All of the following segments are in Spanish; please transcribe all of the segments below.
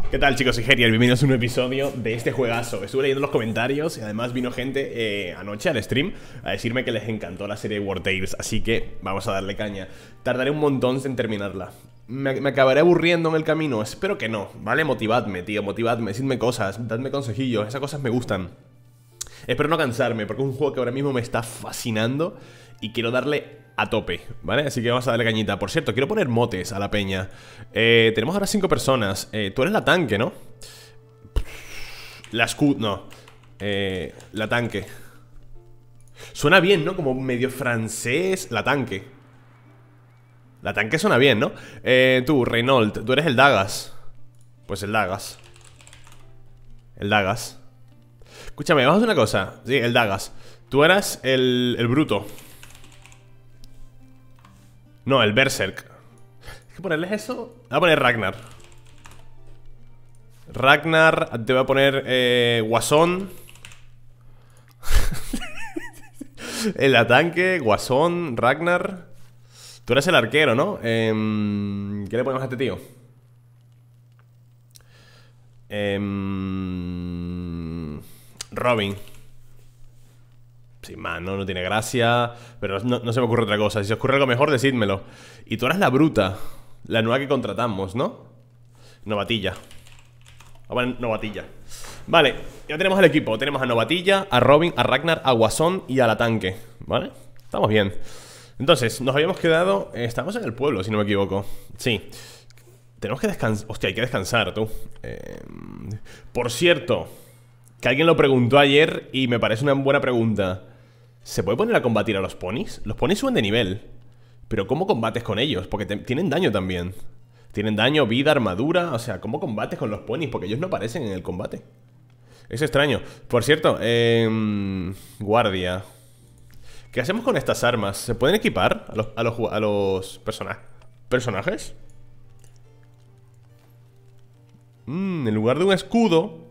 ¿Qué tal, chicos? Soy Gerial, bienvenidos a un episodio de este juegazo. Estuve leyendo los comentarios y además vino gente anoche al stream a decirme que les encantó la serie War Tales, así que vamos a darle caña. Tardaré un montón en terminarla. Me acabaré aburriendo en el camino, espero que no, ¿vale? Motivadme, tío, motivadme, decidme cosas, dadme consejillos, esas cosas me gustan. Espero no cansarme, porque es un juego que ahora mismo me está fascinando y quiero darle a tope, ¿vale? Así que vamos a darle cañita. Por cierto, quiero poner motes a la peña. Tenemos ahora 5 personas. Tú eres la tanque, ¿no? La Scud, no. La tanque. Suena bien, ¿no? Como medio francés. La tanque. La tanque suena bien, ¿no? Tú, Reynolds, tú eres el Dagas. Pues el Dagas. El Dagas. Escúchame, vamos a hacer una cosa. Sí, el Dagas. Tú eras el Bruto. No, el Berserk. Hay que ponerles eso. Voy a poner Ragnar. Ragnar, te voy a poner Guasón. El tanque, Guasón, Ragnar. Tú eres el arquero, ¿no? ¿Qué le ponemos a este tío? Robin. Sin más, no tiene gracia. Pero no se me ocurre otra cosa. Si se os ocurre algo mejor, decídmelo. Y tú eres la bruta, la nueva que contratamos, ¿no? Novatilla. Bueno, Novatilla. Vale, ya tenemos el equipo. Tenemos a Novatilla, a Robin, a Ragnar, a Guasón y a la tanque, ¿vale? Estamos bien. Entonces, nos habíamos quedado... Estamos en el pueblo, si no me equivoco. Sí. Tenemos que descansar. Hostia, hay que descansar, tú. Por cierto, que alguien lo preguntó ayer y me parece una buena pregunta. ¿Se puede poner a combatir a los ponis? Los ponis suben de nivel, pero ¿cómo combates con ellos? Porque tienen daño también. Tienen daño, vida, armadura. O sea, ¿cómo combates con los ponis? Porque ellos no aparecen en el combate. Es extraño. Por cierto, guardia. ¿Qué hacemos con estas armas? ¿Se pueden equipar a los personajes? En lugar de un escudo,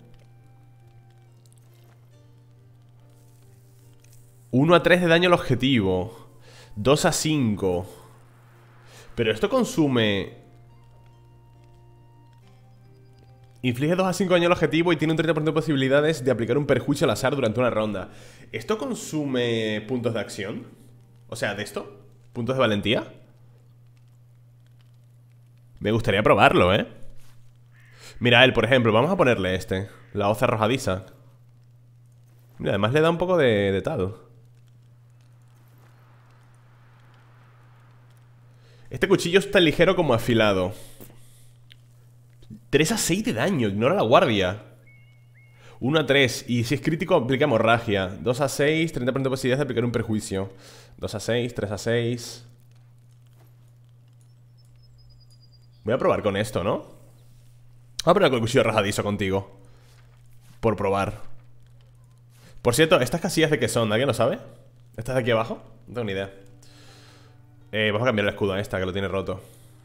1 a 3 de daño al objetivo, 2 a 5. Pero esto consume... Inflige 2 a 5 daño al objetivo y tiene un 30% de posibilidades de aplicar un perjuicio al azar durante una ronda. ¿Esto consume puntos de acción? O sea, ¿de esto? ¿Puntos de valentía? Me gustaría probarlo, ¿eh? Mira, él, por ejemplo, vamos a ponerle este, la hoz arrojadiza. Mira, además le da un poco de tal. Este cuchillo es tan ligero como afilado. 3 a 6 de daño, ignora la guardia. 1 a 3, y si es crítico aplica hemorragia. 2 a 6, 30% de posibilidades de aplicar un perjuicio. 2 a 6, 3 a 6. Voy a probar con esto, ¿no? Voy a probar con el cuchillo arrojadizo contigo. Por probar. Por cierto, ¿estas casillas de qué son? ¿Alguien lo sabe? ¿Estas de aquí abajo? No tengo ni idea. Vamos a cambiar el escudo a esta, que lo tiene roto.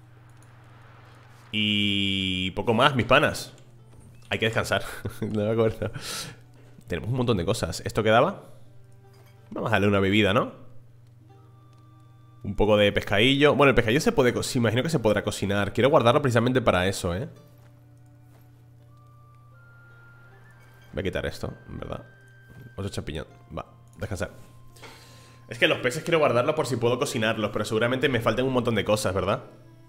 Y... poco más, mis panas. Hay que descansar. No me acuerdo. Tenemos un montón de cosas. ¿Esto quedaba? Vamos a darle una bebida, ¿no? Un poco de pescadillo. Bueno, el pescadillo se puede... Sí, imagino que se podrá cocinar. Quiero guardarlo precisamente para eso, ¿eh? Voy a quitar esto, en verdad. Otro champiñón. Va, descansar. Es que los peces quiero guardarlos por si puedo cocinarlos, pero seguramente me faltan un montón de cosas, ¿verdad?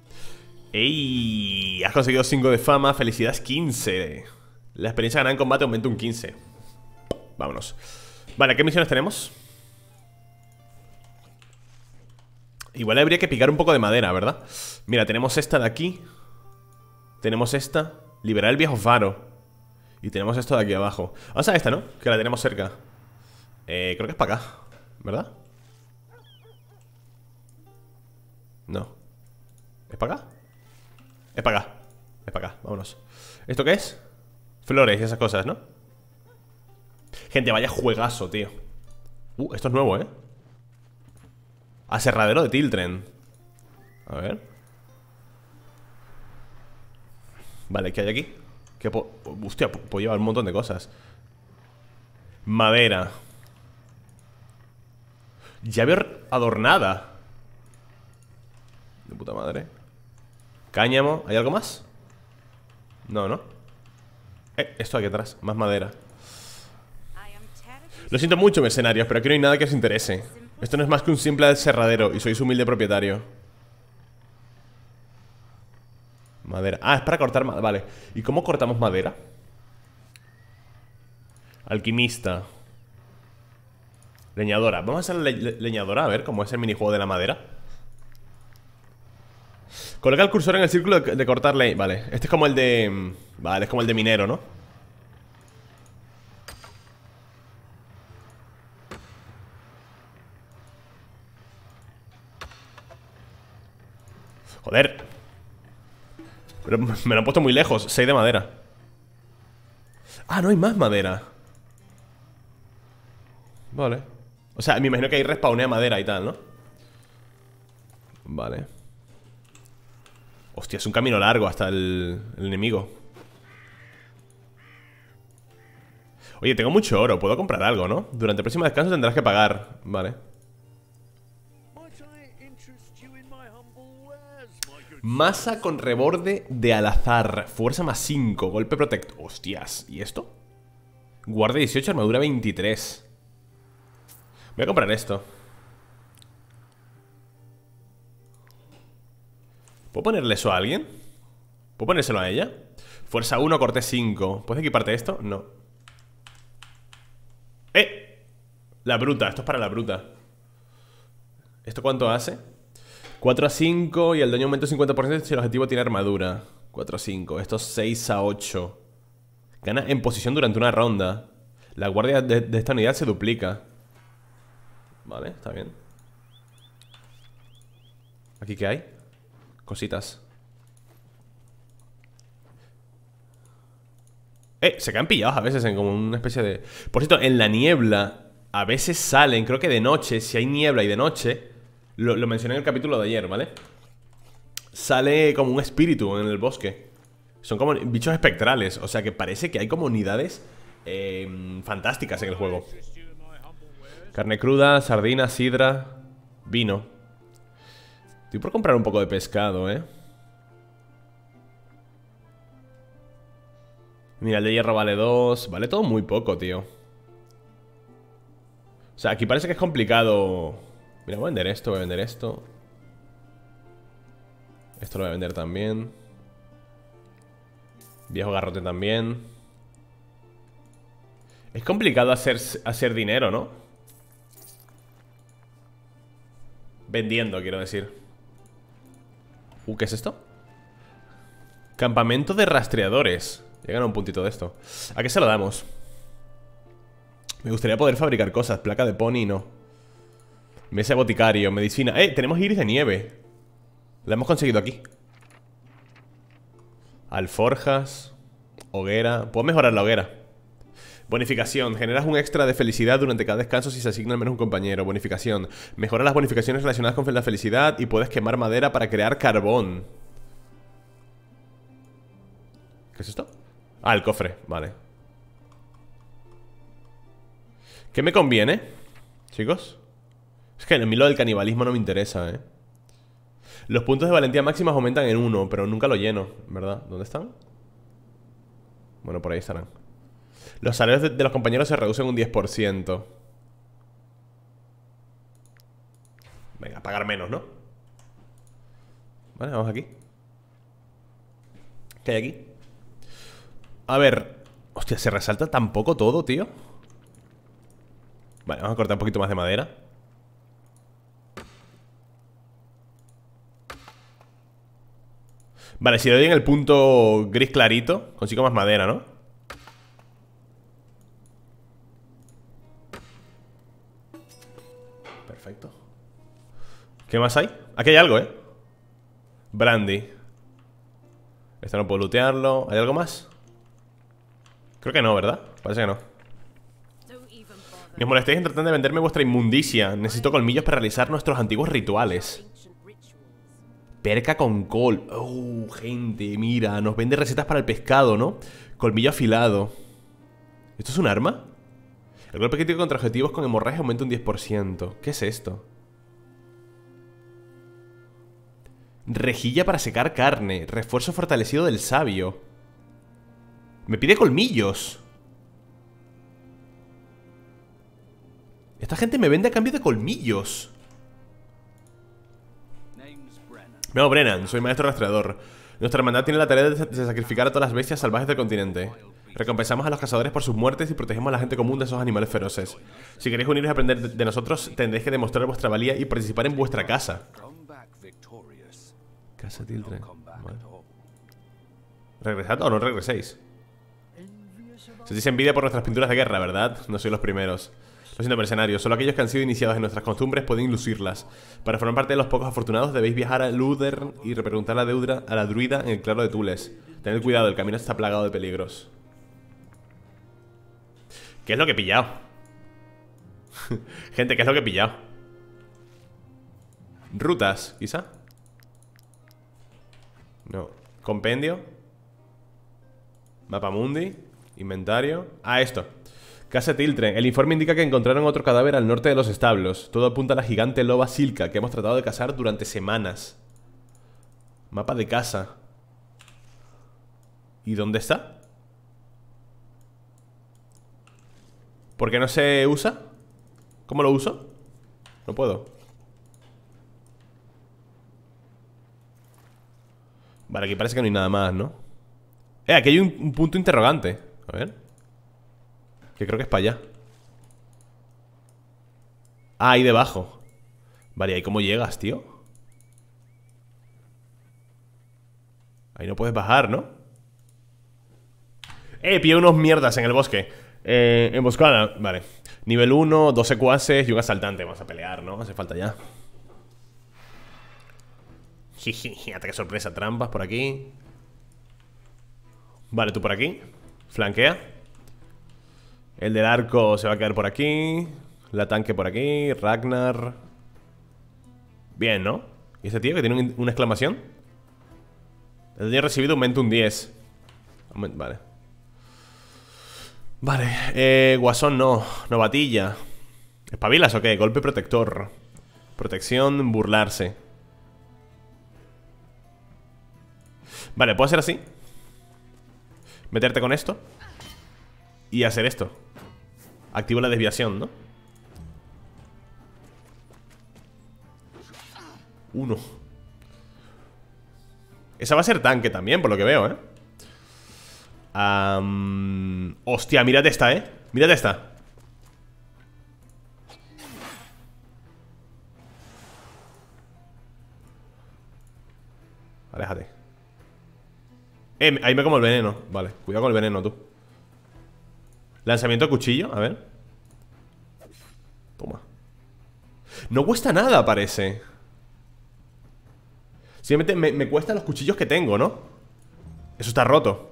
¡Ey! Has conseguido 5 de fama, felicidades 15. La experiencia ganada en combate aumenta un 15. Vámonos. Vale, ¿qué misiones tenemos? Igual habría que picar un poco de madera, ¿verdad? Mira, tenemos esta de aquí. Tenemos esta. Liberar el viejo faro. Y tenemos esto de aquí abajo. Vamos a esta, ¿no? Que la tenemos cerca. Creo que es para acá, ¿verdad? No. ¿Es para acá? Es para acá. Es para acá, vámonos. ¿Esto qué es? Flores y esas cosas, ¿no? Gente, vaya juegazo, tío. Esto es nuevo, ¿eh? Aserradero de Tiltren. A ver. Vale, ¿qué hay aquí? Hostia, puedo llevar un montón de cosas. Madera. Llave adornada. De puta madre. Cáñamo. ¿Hay algo más? No, ¿no? Esto aquí atrás, más madera. Lo siento mucho, mercenarios, pero aquí no hay nada que os interese. Esto no es más que un simple aserradero y soy su humilde propietario. Madera. Ah, es para cortar madera. Vale. ¿Y cómo cortamos madera? Alquimista. Leñadora. Vamos a hacer la leñadora, a ver cómo es el minijuego de la madera. Coloca el cursor en el círculo de cortar leña. Vale, este es como el de... Vale, es como el de minero, ¿no? Joder. Pero me lo han puesto muy lejos. 6 de madera. Ah, no hay más madera. Vale. O sea, me imagino que ahí respawnea madera y tal, ¿no? Vale. Hostia, es un camino largo hasta el enemigo. Oye, tengo mucho oro, puedo comprar algo, ¿no? Durante el próximo descanso tendrás que pagar. Vale. Masa con reborde de al azar. Fuerza más 5, golpe protecto. Hostias, ¿y esto? Guardia 18, armadura 23. Voy a comprar esto. ¿Puedo ponerle eso a alguien? ¿Puedo ponérselo a ella? Fuerza 1, corte 5. ¿Puedes equiparte esto? No. La bruta, esto es para la bruta. ¿Esto cuánto hace? 4 a 5 y el daño aumenta un 50% si el objetivo tiene armadura. 4 a 5, esto es 6 a 8. Gana en posición durante una ronda. La guardia de esta unidad se duplica. Vale, está bien. ¿Aquí qué hay? Cositas. Se quedan pillados a veces en como una especie de... Por cierto, en la niebla a veces salen, creo que de noche. Si hay niebla y de noche, lo mencioné en el capítulo de ayer, ¿vale? Sale como un espíritu en el bosque. Son como bichos espectrales. O sea que parece que hay como unidades fantásticas en el juego. Carne cruda, sardina, sidra, vino. Estoy por comprar un poco de pescado, Mira, el de hierro vale 2. Vale todo muy poco, tío. O sea, aquí parece que es complicado. Mira, voy a vender esto, voy a vender esto. Esto lo voy a vender también. Viejo garrote también. Es complicado hacer dinero, ¿no? Vendiendo, quiero decir. ¿Qué es esto? Campamento de rastreadores. Llegan a un puntito de esto. ¿A qué se lo damos? Me gustaría poder fabricar cosas. Placa de pony, no. Mesa de boticario, medicina. Tenemos iris de nieve. La hemos conseguido aquí. Alforjas. Hoguera. Puedo mejorar la hoguera. Bonificación. Generas un extra de felicidad durante cada descanso si se asigna al menos un compañero. Bonificación. Mejora las bonificaciones relacionadas con la felicidad y puedes quemar madera para crear carbón. ¿Qué es esto? Ah, el cofre. Vale. ¿Qué me conviene, chicos? Es que a mí lo del canibalismo no me interesa, Los puntos de valentía máximas aumentan en 1, pero nunca lo lleno, ¿verdad? ¿Dónde están? Bueno, por ahí estarán. Los salarios de los compañeros se reducen un 10%. Venga, pagar menos, ¿no? Vale, vamos aquí. ¿Qué hay aquí? A ver. Hostia, se resalta tan poco todo, tío. Vale, vamos a cortar un poquito más de madera. Vale, si le doy en el punto gris clarito, consigo más madera, ¿no? Perfecto. ¿Qué más hay? Aquí hay algo, Brandy. Este no puedo lootearlo. ¿Hay algo más? Creo que no, ¿verdad? Parece que no. Ni os molestéis en tratar de venderme vuestra inmundicia. Necesito colmillos para realizar nuestros antiguos rituales. Perca con col. Oh, gente, mira. Nos vende recetas para el pescado, ¿no? Colmillo afilado. ¿Esto es un arma? El golpe crítico contra objetivos con hemorragia aumenta un 10%. ¿Qué es esto? Rejilla para secar carne. Refuerzo fortalecido del sabio. Me pide colmillos. Esta gente me vende a cambio de colmillos. Me llamo Brennan, soy maestro rastreador. Nuestra hermandad tiene la tarea de sacrificar a todas las bestias salvajes del continente. Recompensamos a los cazadores por sus muertes y protegemos a la gente común de esos animales feroces. Si queréis uniros y aprender de nosotros, tendréis que demostrar vuestra valía y participar en vuestra casa. Casa Tiltre. Vale. ¿Regresad o no regreséis? Sentís envidia por nuestras pinturas de guerra, ¿verdad? No sois los primeros. Lo siento, mercenarios. Solo aquellos que han sido iniciados en nuestras costumbres pueden lucirlas. Para formar parte de los pocos afortunados debéis viajar a Luder y repreguntar a la druida en el claro de Tules. Tened cuidado, el camino está plagado de peligros. ¿Qué es lo que he pillado? Gente, ¿qué es lo que he pillado? Rutas, quizá. No. Compendio. Mapa mundi. Inventario. Ah, esto. Casa Tiltre. El informe indica que encontraron otro cadáver al norte de los establos. Todo apunta a la gigante loba Silka, que hemos tratado de cazar durante semanas. Mapa de casa. ¿Y dónde está? ¿Por qué no se usa? ¿Cómo lo uso? No puedo. Vale, aquí parece que no hay nada más, ¿no? Aquí hay un punto interrogante. A ver. Que creo que es para allá. Ah, ahí debajo. Vale, ¿y cómo llegas, tío? Ahí no puedes bajar, ¿no? Pillé unos mierdas en el bosque. Emboscada, vale. Nivel 1, 2 secuaces y un asaltante. Vamos a pelear, ¿no? Hace falta ya. Jiji, ataque sorpresa, trampas por aquí. Vale, tú por aquí. Flanquea. El del arco se va a quedar por aquí. La tanque por aquí. Ragnar. Bien, ¿no? ¿Y ese tío que tiene una exclamación? El daño recibido aumenta un 10. Vale. Vale, Guasón no. Novatilla. ¿Espabilas o qué? Golpe protector. Protección, burlarse. Vale, ¿puedo hacer así? Meterte con esto y hacer esto. Activo la desviación, ¿no? 1. Esa va a ser tanque también, por lo que veo, ¿eh? Hostia, mírate esta, ¿eh? Mírate esta. Aléjate. Ahí me como el veneno. Vale, cuidado con el veneno, tú. Lanzamiento de cuchillo, a ver. Toma. No cuesta nada, parece. Simplemente me cuesta los cuchillos que tengo, ¿no? Eso está roto.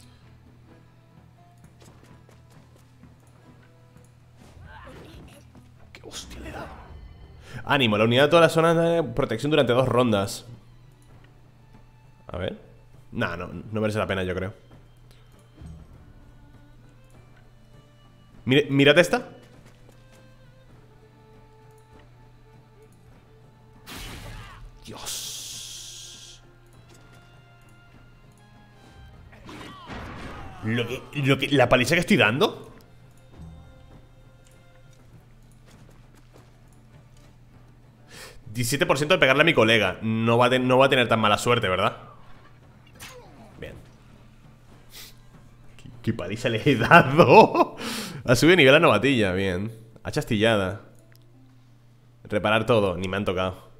Qué hostia le he dado. Ánimo, la unidad de toda la zona de protección durante 2 rondas. A ver. Nah, no merece la pena, yo creo. Mírate esta. Dios. La paliza que estoy dando. $17% de pegarle a mi colega. No va a tener tan mala suerte, ¿verdad? Bien. ¿Qué paliza le he dado? Ha subido nivel a novatilla, bien. Hacha astillada. Reparar todo, ni me han tocado.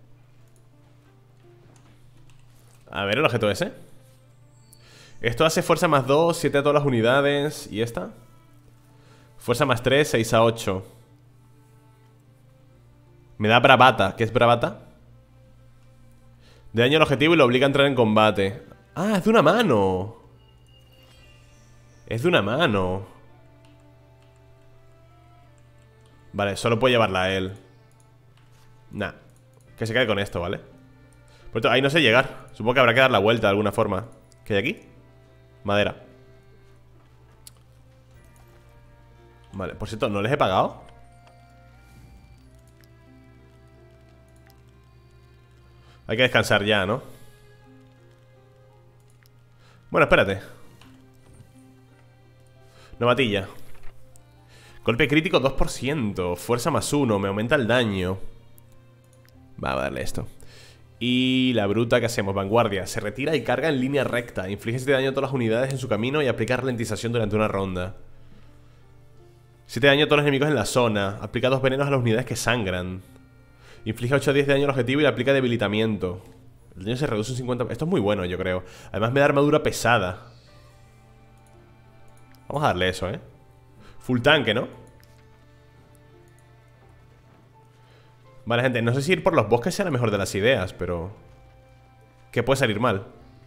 A ver el objeto ese. Esto hace fuerza más 2, 7 a todas las unidades. ¿Y esta? Fuerza más 3, 6 a 8. Me da bravata. ¿Qué es bravata? De daño al objetivo y lo obliga a entrar en combate. Ah, es de una mano. Es de una mano. Vale, solo puedo llevarla a él. Nah, que se quede con esto, ¿vale? Por cierto, ahí no sé llegar. Supongo que habrá que dar la vuelta de alguna forma. ¿Qué hay aquí? Madera. Vale, por cierto, ¿no les he pagado? Hay que descansar ya, ¿no? Bueno, espérate. Novatilla. Golpe crítico 2%. Fuerza +1. Me aumenta el daño. Va a darle esto. Y la bruta que hacemos, vanguardia. Se retira y carga en línea recta. Inflige 7 daño a todas las unidades en su camino y aplica ralentización durante una ronda. 7 daño a todos los enemigos en la zona. Aplica 2 venenos a las unidades que sangran. Inflige 8 a 10 de daño al objetivo y le aplica debilitamiento. El daño se reduce un 50%. Esto es muy bueno, yo creo. Además me da armadura pesada. Vamos a darle eso, Full tanque, ¿no? Vale, gente, no sé si ir por los bosques sea la mejor de las ideas, pero... ¿qué puede salir mal?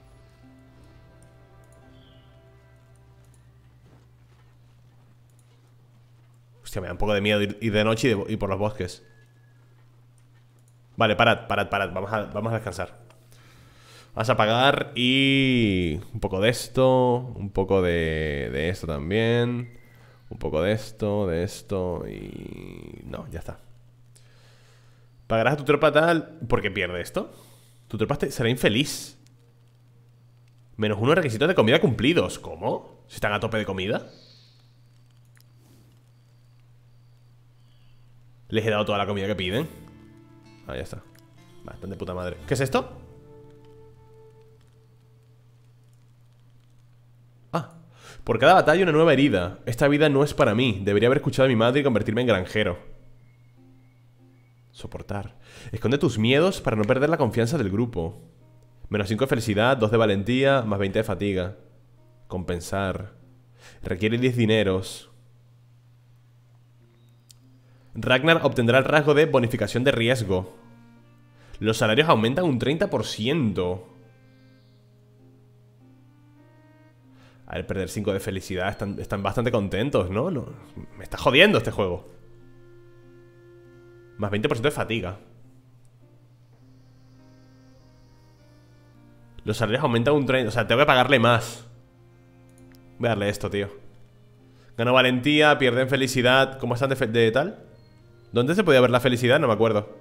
Hostia, me da un poco de miedo ir de noche y por los bosques. Vale, parad. Vamos a descansar. Vamos a apagar y... un poco de esto. Un poco de esto también. Un poco de esto y... no, ya está. Pagarás a tu tropa tal... ¿por qué pierde esto? Tu tropa será infeliz. -1 requisitos de comida cumplidos. ¿Cómo? ¿Si están a tope de comida? Les he dado toda la comida que piden. Ah, ya está. Bastante puta madre. ¿Qué es esto? Ah. Por cada batalla una nueva herida. Esta vida no es para mí. Debería haber escuchado a mi madre y convertirme en granjero. Soportar. Esconde tus miedos para no perder la confianza del grupo. -5 de felicidad, 2 de valentía, +20 de fatiga. Compensar. Requiere 10 dineros. Ragnar obtendrá el rasgo de bonificación de riesgo. Los salarios aumentan un 30%. A ver, perder 5 de felicidad. Están bastante contentos, ¿no? Me está jodiendo este juego. +20% de fatiga. Los salarios aumentan un 30%. O sea, tengo que pagarle más. Voy a darle esto, tío. Gano valentía, pierden felicidad. ¿Cómo están de tal? ¿Dónde se podía ver la felicidad? No me acuerdo.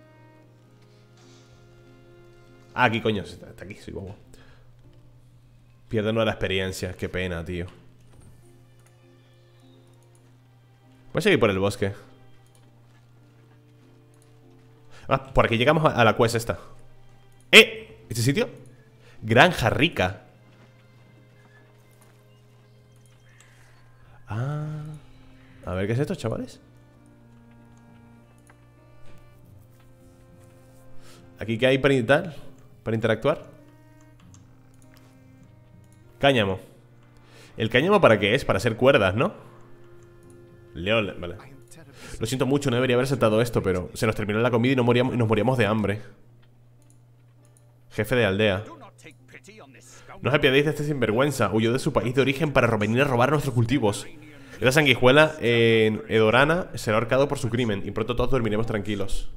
Ah, aquí, coño. Está aquí, soy bobo. Pierden una de la experiencia. Qué pena, tío. Voy a seguir por el bosque. Ah, por aquí llegamos a la quest esta. ¿Este sitio? Granja rica. Ah. A ver, ¿qué es esto, chavales? ¿Aquí qué hay para interactuar? Cáñamo. ¿El cáñamo para qué es? Para hacer cuerdas, ¿no? Vale. Lo siento mucho, no debería haber aceptado esto, pero se nos terminó la comida y nos moríamos de hambre. Jefe de aldea. No os apiadéis de este sinvergüenza. Huyó de su país de origen para venir a robar nuestros cultivos. Esta sanguijuela en Edorana será ahorcado por su crimen y pronto todos dormiremos tranquilos.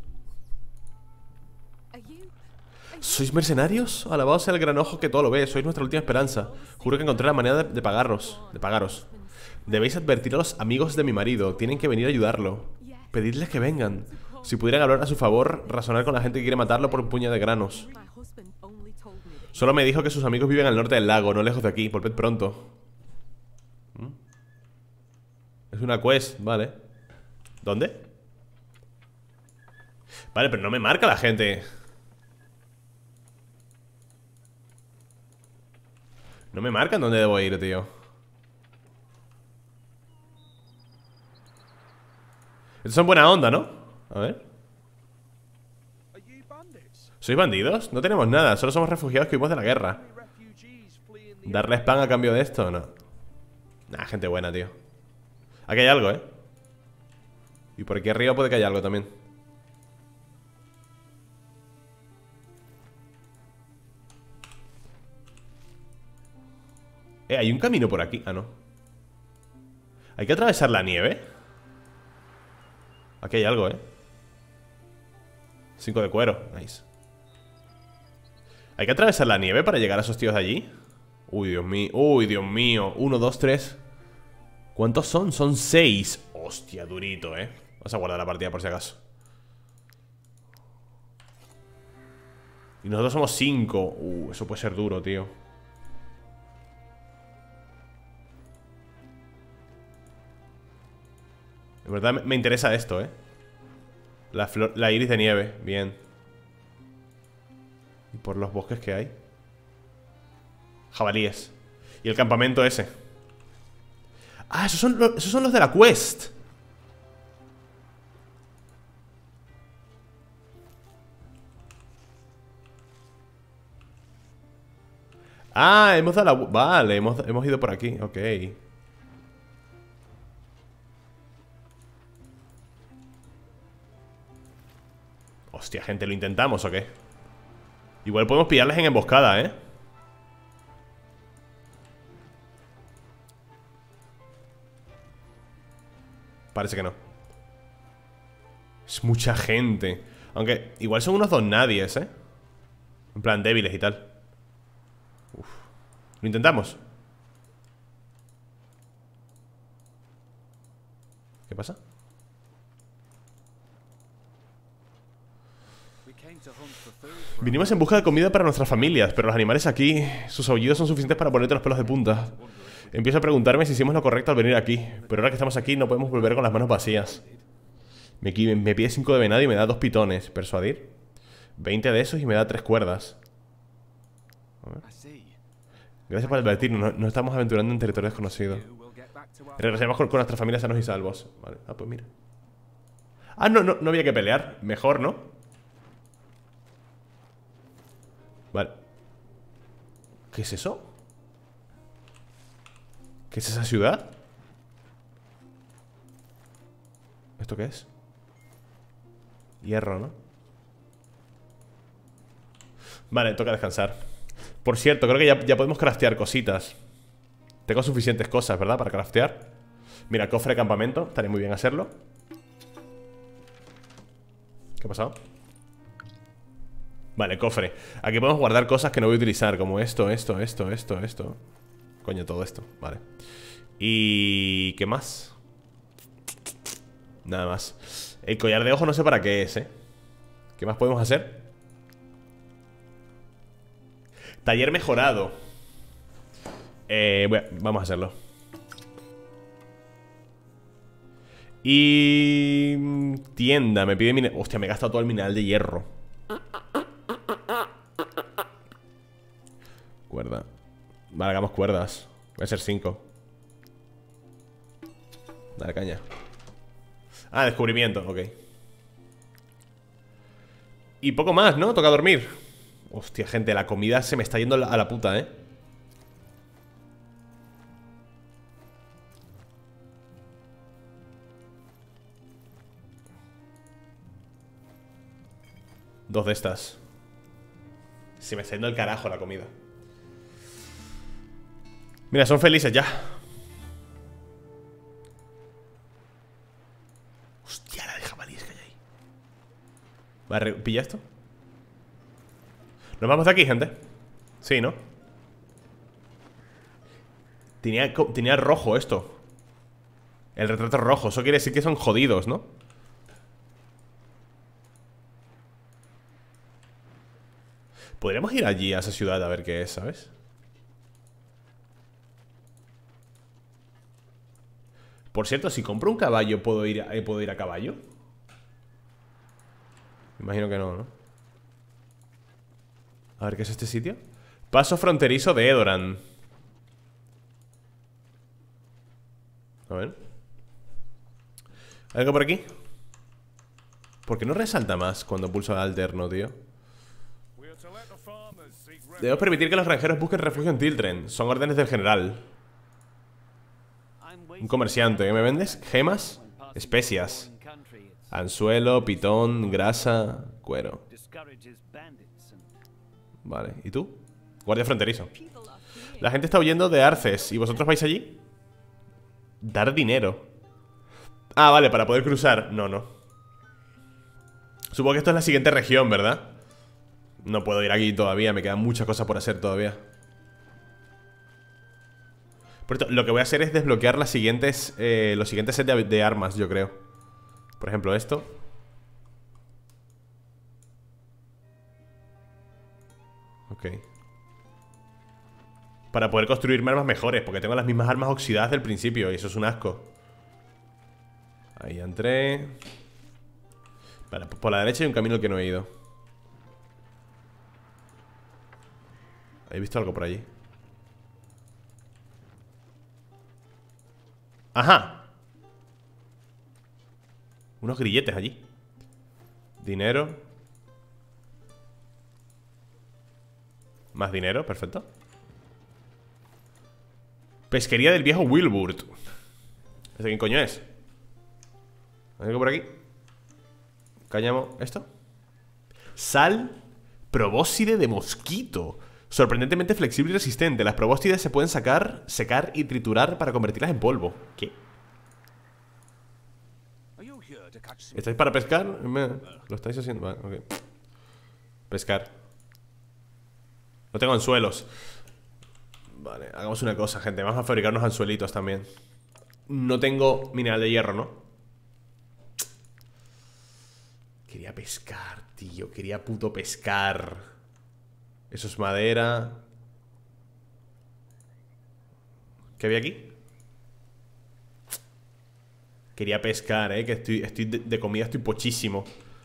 ¿Sois mercenarios? Alabados sea el gran ojo que todo lo ve. Sois nuestra última esperanza. Juro que encontré la manera de pagaros. Debéis advertir a los amigos de mi marido. Tienen que venir a ayudarlo. Pedidles que vengan. Si pudieran hablar a su favor, razonar con la gente que quiere matarlo por un puñado de granos. Solo me dijo que sus amigos viven al norte del lago, no lejos de aquí. Volved pronto. Es una quest, vale. ¿Dónde? Vale, pero no me marca la gente. No me marcan dónde debo ir, tío. Estos son buena onda, ¿no? A ver. ¿Sois bandidos? No tenemos nada, solo somos refugiados que huimos de la guerra. ¿Darles pan a cambio de esto o no? Nah, gente buena, tío. Aquí hay algo, ¿eh? Y por aquí arriba puede que haya algo también. Hay un camino por aquí. Ah, no. ¿Hay que atravesar la nieve? Aquí hay algo, 5 de cuero, nice. ¿Hay que atravesar la nieve para llegar a esos tíos de allí? Uy, Dios mío. Uy, Dios mío. 1, 2, 3. ¿Cuántos son? Son 6. Hostia, durito, Vamos a guardar la partida por si acaso. Y nosotros somos 5. Eso puede ser duro, tío. verdad me interesa esto, la iris de nieve, bien. Y por los bosques que hay. Jabalíes. Y el campamento ese. Ah, esos son los de la quest. Ah, hemos dado la... Vale, hemos ido por aquí, ok. Hostia, gente, ¿lo intentamos o qué? Igual podemos pillarles en emboscada, ¿eh? Parece que no. Es mucha gente. Aunque igual son unos don nadies, ¿eh? En plan, débiles y tal. Uf. ¿Lo intentamos? ¿Qué pasa? Vinimos en busca de comida para nuestras familias, pero los animales aquí, sus aullidos son suficientes para ponerte los pelos de punta. Empiezo a preguntarme si hicimos lo correcto al venir aquí, pero ahora que estamos aquí no podemos volver con las manos vacías. Me pide 5 de venado y me da 2 pitones. ¿Persuadir? 20 de esos y me da 3 cuerdas. A ver. Gracias por advertirnos, no estamos aventurando en territorio desconocido. Regresemos con nuestras familias sanos y salvos. Vale, pues mira. Ah, no había que pelear. Mejor, ¿no? Vale. ¿Qué es eso? ¿Qué es esa ciudad? ¿Esto qué es? Hierro, ¿no? Vale, toca descansar. Por cierto, creo que ya podemos craftear cositas. Tengo suficientes cosas, ¿verdad? Para craftear. Mira, cofre de campamento. Estaría muy bien hacerlo. ¿Qué ha pasado? Vale, cofre. Aquí podemos guardar cosas que no voy a utilizar. Como esto. Coño, todo esto. Vale. ¿Y qué más? Nada más. El collar de ojo no sé para qué es, ¿eh? ¿Qué más podemos hacer? Taller mejorado. Vamos a hacerlo. Y... tienda, me pide mineral. Hostia, me he gastado todo el mineral de hierro. Cuerda. Vale, hagamos cuerdas. Voy a hacer 5. Dale caña. Ah, descubrimiento, ok. Y poco más, ¿no? Toca dormir. Hostia, gente, la comida se me está yendo a la puta, ¿eh? Dos de estas. Se me está yendo el carajo la comida. Mira, son felices ya. Hostia, la de jabalíes que hay ahí. Vale, ¿pilla esto? Nos vamos de aquí, gente. Sí, ¿no? Tenía rojo esto. El retrato rojo. Eso quiere decir que son jodidos, ¿no? Podríamos ir allí a esa ciudad a ver qué es, ¿sabes? Por cierto, si compro un caballo, ¿puedo ir a caballo? Imagino que no, ¿no? A ver, ¿qué es este sitio? Paso fronterizo de Edoran. A ver. ¿Algo por aquí? ¿Por qué no resalta más cuando pulso el alterno, tío? Debemos permitir que los granjeros busquen refugio en Tiltren. Son órdenes del general. Un comerciante, ¿qué me vendes? Gemas, especias, anzuelo, pitón, grasa, cuero. Vale, ¿y tú? Guardia fronterizo. La gente está huyendo de Arces. ¿Y vosotros vais allí? Dar dinero. Ah, vale, para poder cruzar. No. Supongo que esto es la siguiente región, ¿verdad? No puedo ir aquí todavía, me quedan muchas cosas por hacer todavía. Por esto, lo que voy a hacer es desbloquear los siguientes sets de armas, yo creo. Por ejemplo, esto. Ok. Para poder construirme armas mejores, porque tengo las mismas armas oxidadas del principio y eso es un asco. Ahí, encontré. Vale, por la derecha hay un camino que no he ido. He visto algo por allí. ¡Ajá! Unos grilletes allí. Dinero. Más dinero, perfecto. Pesquería del viejo Wilbur. ¿Ese quién coño es? ¿Hay algo por aquí? Cáñamo, ¿esto? Sal probóscide de mosquito. Sorprendentemente flexible y resistente. Las probóscides se pueden sacar, secar y triturar para convertirlas en polvo. ¿Qué? ¿Estáis para pescar? Lo estáis haciendo. Vale, ok. Pescar. No tengo anzuelos. Vale, hagamos una cosa, gente. Vamos a fabricar unos anzuelitos también. No tengo mineral de hierro, ¿no? Quería pescar, tío. Quería puto pescar. Eso es madera. ¿Qué había aquí? Quería pescar, que estoy de comida, estoy pochísimo.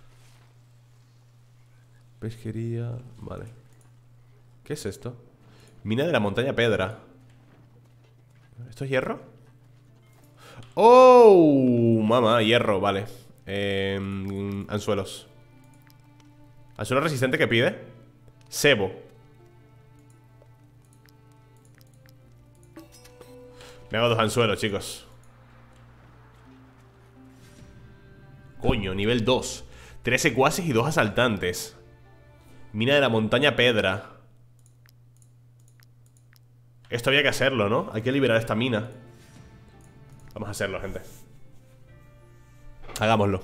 Pesquería, vale. ¿Qué es esto? Mina de la montaña Pedra. ¿Esto es hierro? ¡Oh! Mamá, hierro, vale. Anzuelos. ¿Anzuelo resistente que pide? Sebo. Me hago 2 anzuelos, chicos. Coño, nivel 2. 3 secuaces y 2 asaltantes. Mina de la montaña Pedra. Esto había que hacerlo, ¿no? Hay que liberar esta mina. Vamos a hacerlo, gente. Hagámoslo.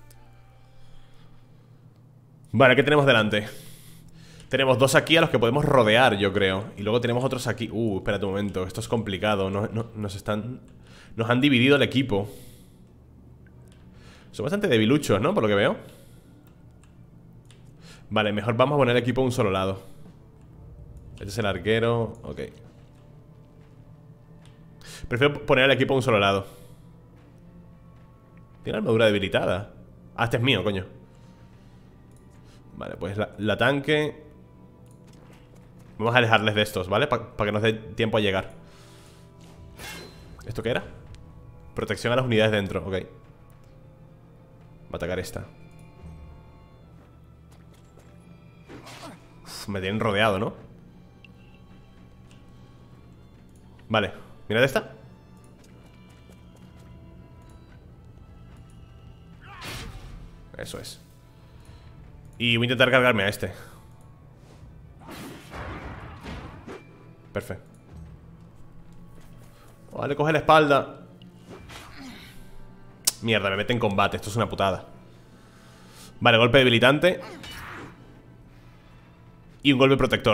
Vale, ¿qué tenemos delante? Tenemos 2 aquí a los que podemos rodear, yo creo. Y luego tenemos otros aquí. Espérate un momento, esto es complicado. Nos han dividido el equipo. Son bastante debiluchos, ¿no? Por lo que veo. Vale, mejor vamos a poner el equipo a un solo lado. Este es el arquero. Ok. Prefiero poner el equipo a un solo lado. Tiene armadura debilitada. Ah, este es mío, coño. Vale, pues la tanque. Vamos a alejarles de estos, ¿vale? Para que nos dé tiempo a llegar. ¿Esto qué era? Protección a las unidades dentro, ok. Va a atacar esta. Uf, me tienen rodeado, ¿no? Vale, mirad esta. Eso es. Y voy a intentar cargarme a este. Perfecto. Vale, coge la espalda. Mierda, me mete en combate. Esto es una putada. Vale, golpe debilitante. Y un golpe protector.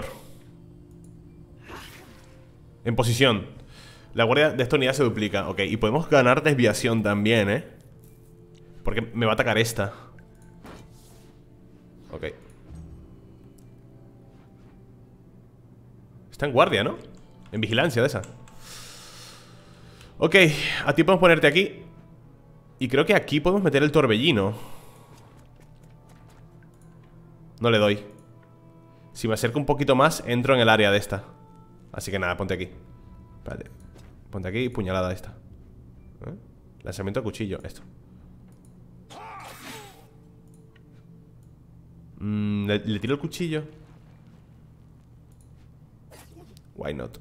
En posición. La guardia de esta unidad se duplica. Ok, y podemos ganar desviación también, porque me va a atacar esta. Ok. Está en guardia, ¿no? En vigilancia de esa. Ok, a ti podemos ponerte aquí. Y creo que aquí podemos meter el torbellino. No le doy. Si me acerco un poquito más, entro en el área de esta. Así que nada, ponte aquí. Espérate. Ponte aquí y puñalada esta. Lanzamiento de cuchillo, esto. ¿Le tiro el cuchillo? Why not?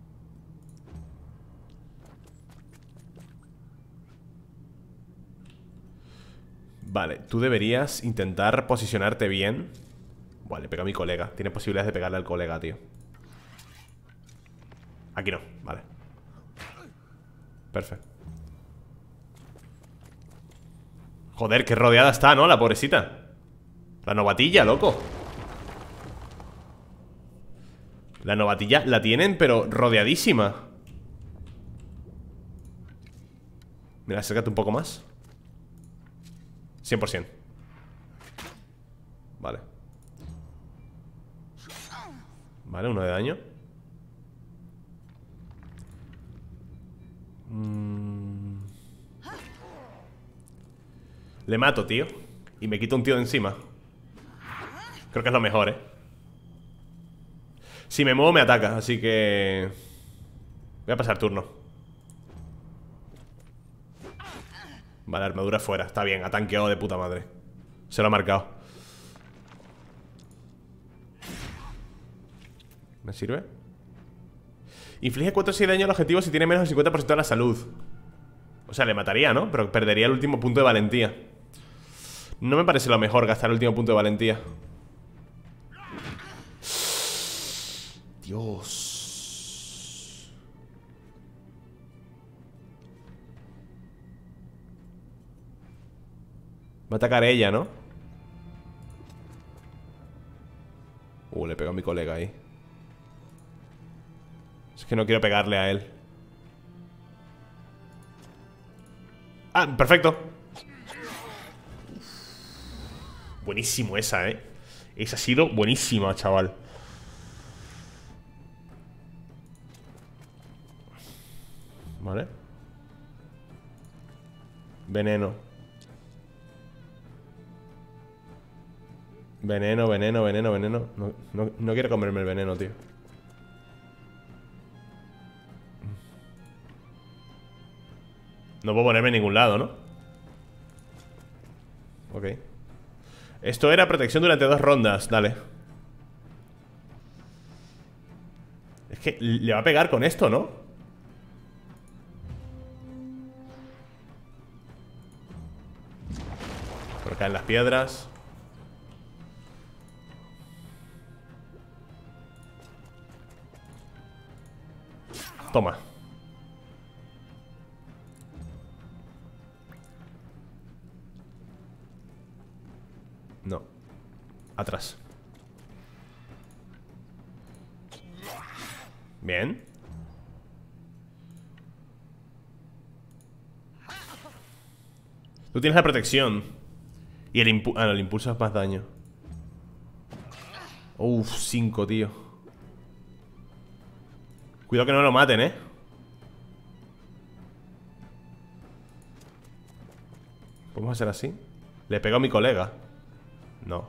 Vale, tú deberías intentar posicionarte bien. Vale, pega a mi colega. Tiene posibilidades de pegarle al colega, tío. Aquí no, vale. Perfecto. Joder, qué rodeada está, ¿no? La pobrecita. La novatilla, loco. La novatilla la tienen, pero rodeadísima. Mira, acércate un poco más. 100%. Vale. Vale, 1 de daño. Le mato, tío. Y me quito un tío de encima. Creo que es lo mejor, ¿eh? Si me muevo me ataca, así que... voy a pasar turno. Vale, armadura fuera. Está bien, ha tanqueado de puta madre. Se lo ha marcado. ¿Me sirve? Inflige 4 o 6 daño al objetivo si tiene menos del 50% de la salud. O sea, le mataría, ¿no? Pero perdería el último punto de valentía. No me parece lo mejor gastar el último punto de valentía. Dios. Va a atacar ella, ¿no? Le pego a mi colega ahí. Es que no quiero pegarle a él. Ah, perfecto. Buenísimo esa, ¿eh? Esa ha sido buenísima, chaval. Vale. Veneno. Veneno, veneno, veneno, veneno. No quiero comerme el veneno, tío. No puedo ponerme en ningún lado, ¿no? Ok. Esto era protección durante 2 rondas. Dale. Es que le va a pegar con esto, ¿no? Por acá en las piedras. Toma. No. Atrás. Bien. Tú tienes la protección. Y el impulso... Ah, no, el impulso es más daño. Uf, 5, tío. Cuidado que no lo maten, ¿eh? ¿Podemos hacer así? Le pego a mi colega. No.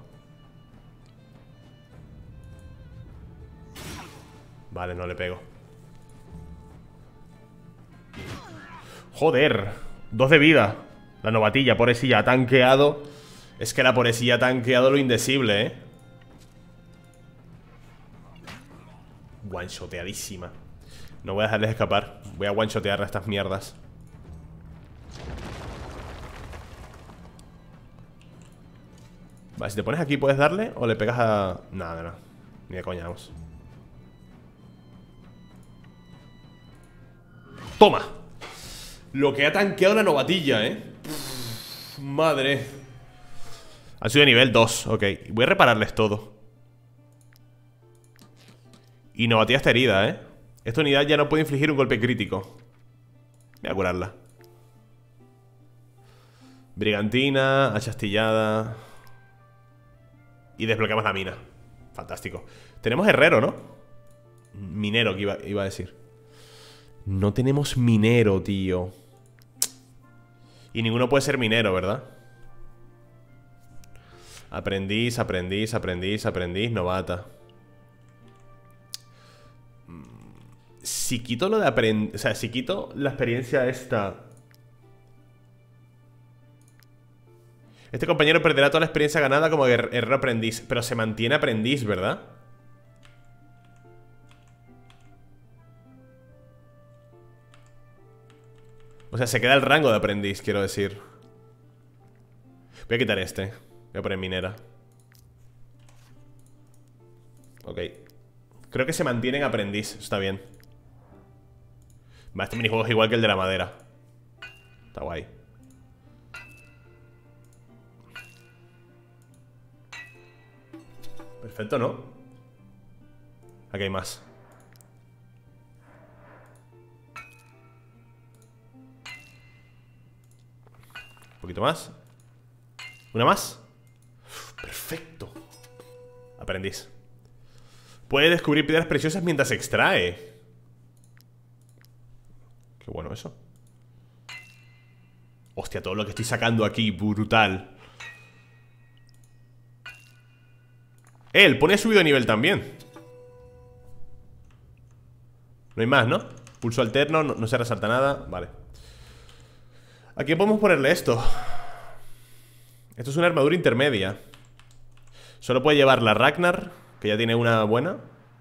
Vale, no le pego. Joder, 2 de vida. La novatilla, pobrecilla, ha tanqueado. Es que la pobrecilla ha tanqueado lo indecible, ¿eh? One-shoteadísima. No voy a dejarles escapar. Voy a one-shotear a estas mierdas. Vale, si te pones aquí puedes darle o le pegas a... Nada, no. Ni de coña, vamos. ¡Toma! Lo que ha tanqueado la novatilla, ¿eh? Madre. Han sido de nivel 2, ok. Voy a repararles todo. Y novatilla está herida, ¿eh? Esta unidad ya no puede infligir un golpe crítico. Voy a curarla. Brigantina, hacha astillada. Y desbloqueamos la mina. Fantástico. Tenemos herrero, ¿no? Minero, que iba a decir. No tenemos minero, tío. Y ninguno puede ser minero, ¿verdad? Aprendiz, aprendiz, aprendiz, aprendiz, novata. Si quito lo de aprendiz... O sea, si quito la experiencia esta... Este compañero perderá toda la experiencia ganada como guerrero aprendiz. Pero se mantiene aprendiz, ¿verdad? O sea, se queda el rango de aprendiz, quiero decir. Voy a quitar este. Voy a poner minera. Ok. Creo que se mantiene en aprendiz. Está bien. Va, este minijuego es igual que el de la madera. Está guay. Perfecto, ¿no? Aquí hay más. Un poquito más. ¿Una más? Perfecto. Aprendiz. Puede descubrir piedras preciosas mientras se extrae. Qué bueno eso. Hostia, todo lo que estoy sacando aquí, brutal. El pone subido de nivel también. No hay más, ¿no? Pulso alterno, no se resalta nada. Vale. ¿A quién podemos ponerle esto? Esto es una armadura intermedia. Solo puede llevar la Ragnar, que ya tiene una buena.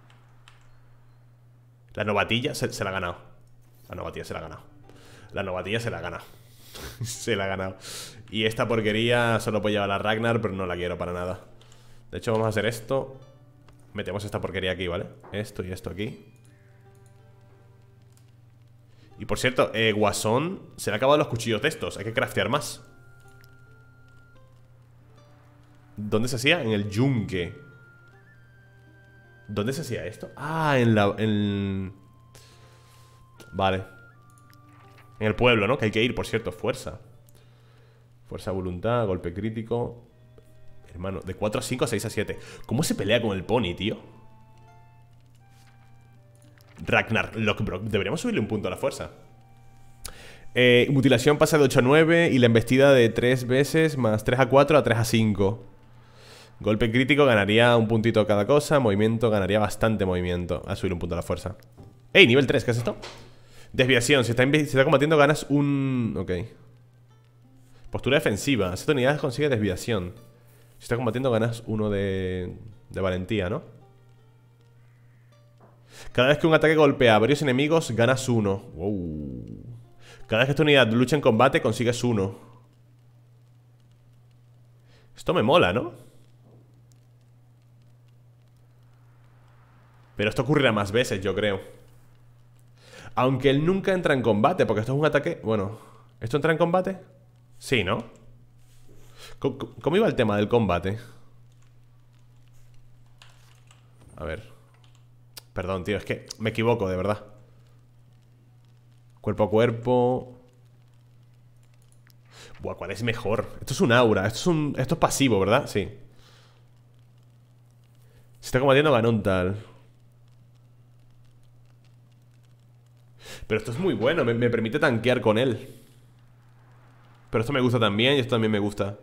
La novatilla se la ha ganado. La novatilla se la ha ganado. La novatilla se la ha ganado. Se la ha ganado. Y esta porquería solo puede llevar la Ragnar, pero no la quiero para nada. De hecho vamos a hacer esto. Metemos esta porquería aquí, ¿vale? Esto y esto aquí. Y por cierto, Guasón se le han acabado los cuchillos de estos. Hay que craftear más. ¿Dónde se hacía? En el yunque. ¿Dónde se hacía esto? Ah, Vale. En el pueblo, ¿no? Que hay que ir, por cierto, fuerza. Fuerza, voluntad, golpe crítico. Hermano, de 4 a 5 a 6 a 7. ¿Cómo se pelea con el pony, tío? Ragnar Lockbrock. Deberíamos subirle un punto a la fuerza. Mutilación pasa de 8 a 9. Y la embestida de 3 veces más 3 a 4 a 3 a 5. Golpe crítico ganaría un puntito cada cosa. Movimiento ganaría bastante movimiento. A subir un punto a la fuerza. ¡Ey! Nivel 3, ¿qué es esto? Desviación, si está combatiendo ganas un... Ok. Postura defensiva. Esta unidad consigue desviación. Si está combatiendo ganas uno de valentía, ¿no? Cada vez que un ataque golpea a varios enemigos, ganas 1. Wow. Cada vez que esta unidad lucha en combate, consigues 1. Esto me mola, ¿no? Pero esto ocurrirá más veces, yo creo. Aunque él nunca entra en combate, porque esto es un ataque... Bueno, ¿esto entra en combate? Sí, ¿no? ¿Cómo iba el tema del combate? A ver. Perdón, tío, es que me equivoco, de verdad. Cuerpo a cuerpo. Buah, ¿cuál es mejor? Esto es un aura, esto es pasivo, ¿verdad? Sí. Si está combatiendo, gana un tal. Pero esto es muy bueno, me permite tanquear con él. Pero esto me gusta también y esto también me gusta.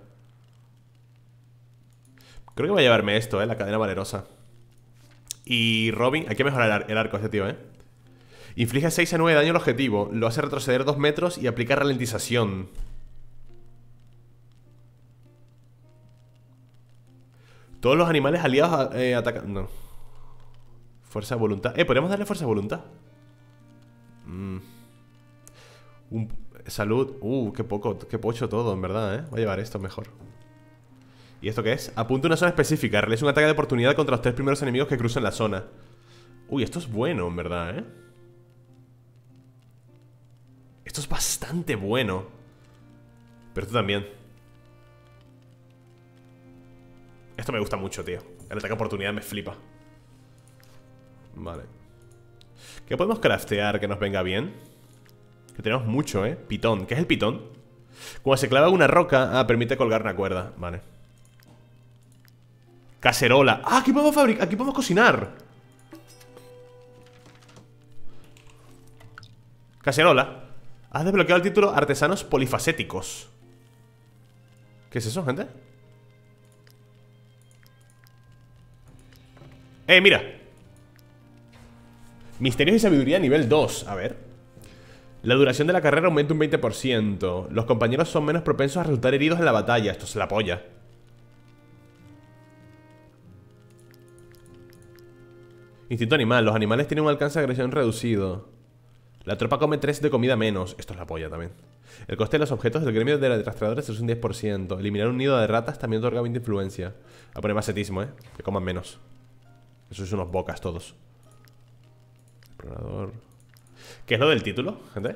Creo que voy a llevarme esto, la cadena valerosa. Y Robin, hay que mejorar el arco a este tío, Inflige 6 a 9 de daño al objetivo. Lo hace retroceder 2 metros y aplica ralentización. Todos los animales aliados atacan... No. Fuerza de voluntad. ¿Podríamos darle fuerza de voluntad? Salud. Qué pocho todo, en verdad, Voy a llevar esto mejor. ¿Y esto qué es? Apunta una zona específica. Realiza un ataque de oportunidad contra los 3 primeros enemigos que cruzan la zona. Uy, esto es bueno, en verdad, Esto es bastante bueno. Pero esto también. Esto me gusta mucho, tío. El ataque de oportunidad me flipa. Vale. ¿Qué podemos craftear que nos venga bien? Que tenemos mucho, Pitón. ¿Qué es el pitón? Cuando se clava una roca, permite colgar una cuerda. Vale. Cacerola. Aquí podemos fabricar, aquí podemos cocinar. Cacerola. Has desbloqueado el título Artesanos Polifacéticos. ¿Qué es eso, gente? Mira. Misterios y sabiduría nivel 2. A ver. La duración de la carrera aumenta un 20%. Los compañeros son menos propensos a resultar heridos en la batalla. Esto es la polla. Instinto animal. Los animales tienen un alcance de agresión reducido. La tropa come 3 de comida menos. Esto es la polla también. El coste de los objetos del gremio de rastreadores es un 10%. Eliminar un nido de ratas también otorga 20 influencia. Voy a poner macetismo, que coman menos. Esos son unos bocas todos. Explorador. ¿Qué es lo del título, gente?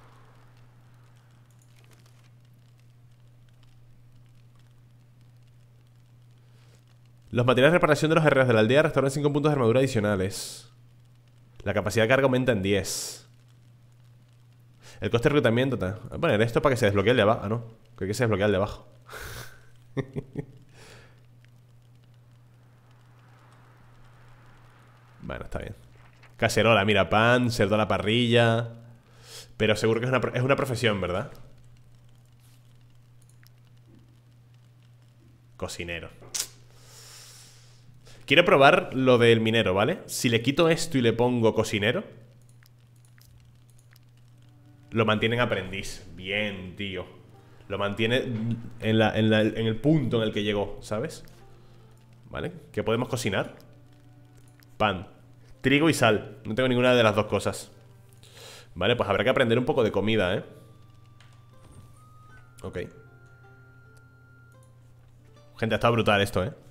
Los materiales de reparación de los guerreros de la aldea restauran 5 puntos de armadura adicionales. La capacidad de carga aumenta en 10. El coste de reclutamiento. Voy a poner esto para que se desbloquee el de abajo. Ah, no. Creo que se desbloquea el de abajo. Bueno, está bien. Cacerola, mira, pan, cerdo a la parrilla. Pero seguro que es una profesión, ¿verdad? Cocinero. Quiero probar lo del minero, ¿vale? Si le quito esto y le pongo cocinero, lo mantiene en aprendiz. Bien, tío. Lo mantiene en el punto en el que llegó, ¿sabes? ¿Vale? ¿Qué podemos cocinar? Pan, trigo y sal. No tengo ninguna de las dos cosas. Vale, pues habrá que aprender un poco de comida, ¿eh? Ok. Gente, ha estado brutal esto, ¿eh?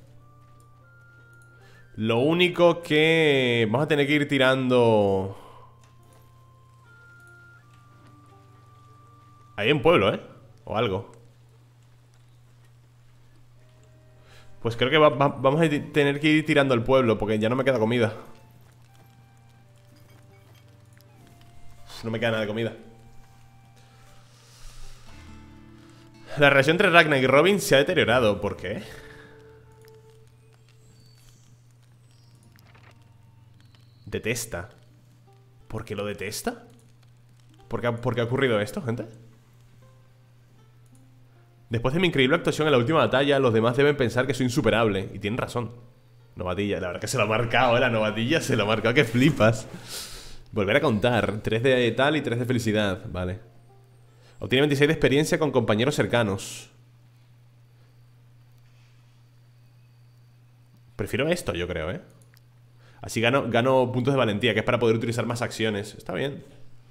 Lo único que... vamos a tener que ir tirando... Hay un pueblo, ¿eh? O algo. Pues creo que vamos a tener que ir tirando el pueblo, porque ya no me queda comida. No me queda nada de comida. La relación entre Ragnar y Robin se ha deteriorado. ¿Por qué? Detesta. ¿Por qué lo detesta? ¿Por qué ha ocurrido esto, gente? Después de mi increíble actuación en la última batalla, los demás deben pensar que soy insuperable. Y tienen razón. Novatilla, la verdad que se lo ha marcado, ¿eh? La novatilla se lo ha marcado, que flipas. Volver a contar. 3 de tal y 3 de felicidad. Vale. Obtiene 26 de experiencia con compañeros cercanos. Prefiero esto, yo creo, ¿eh? Así gano puntos de valentía, que es para poder utilizar más acciones. Está bien.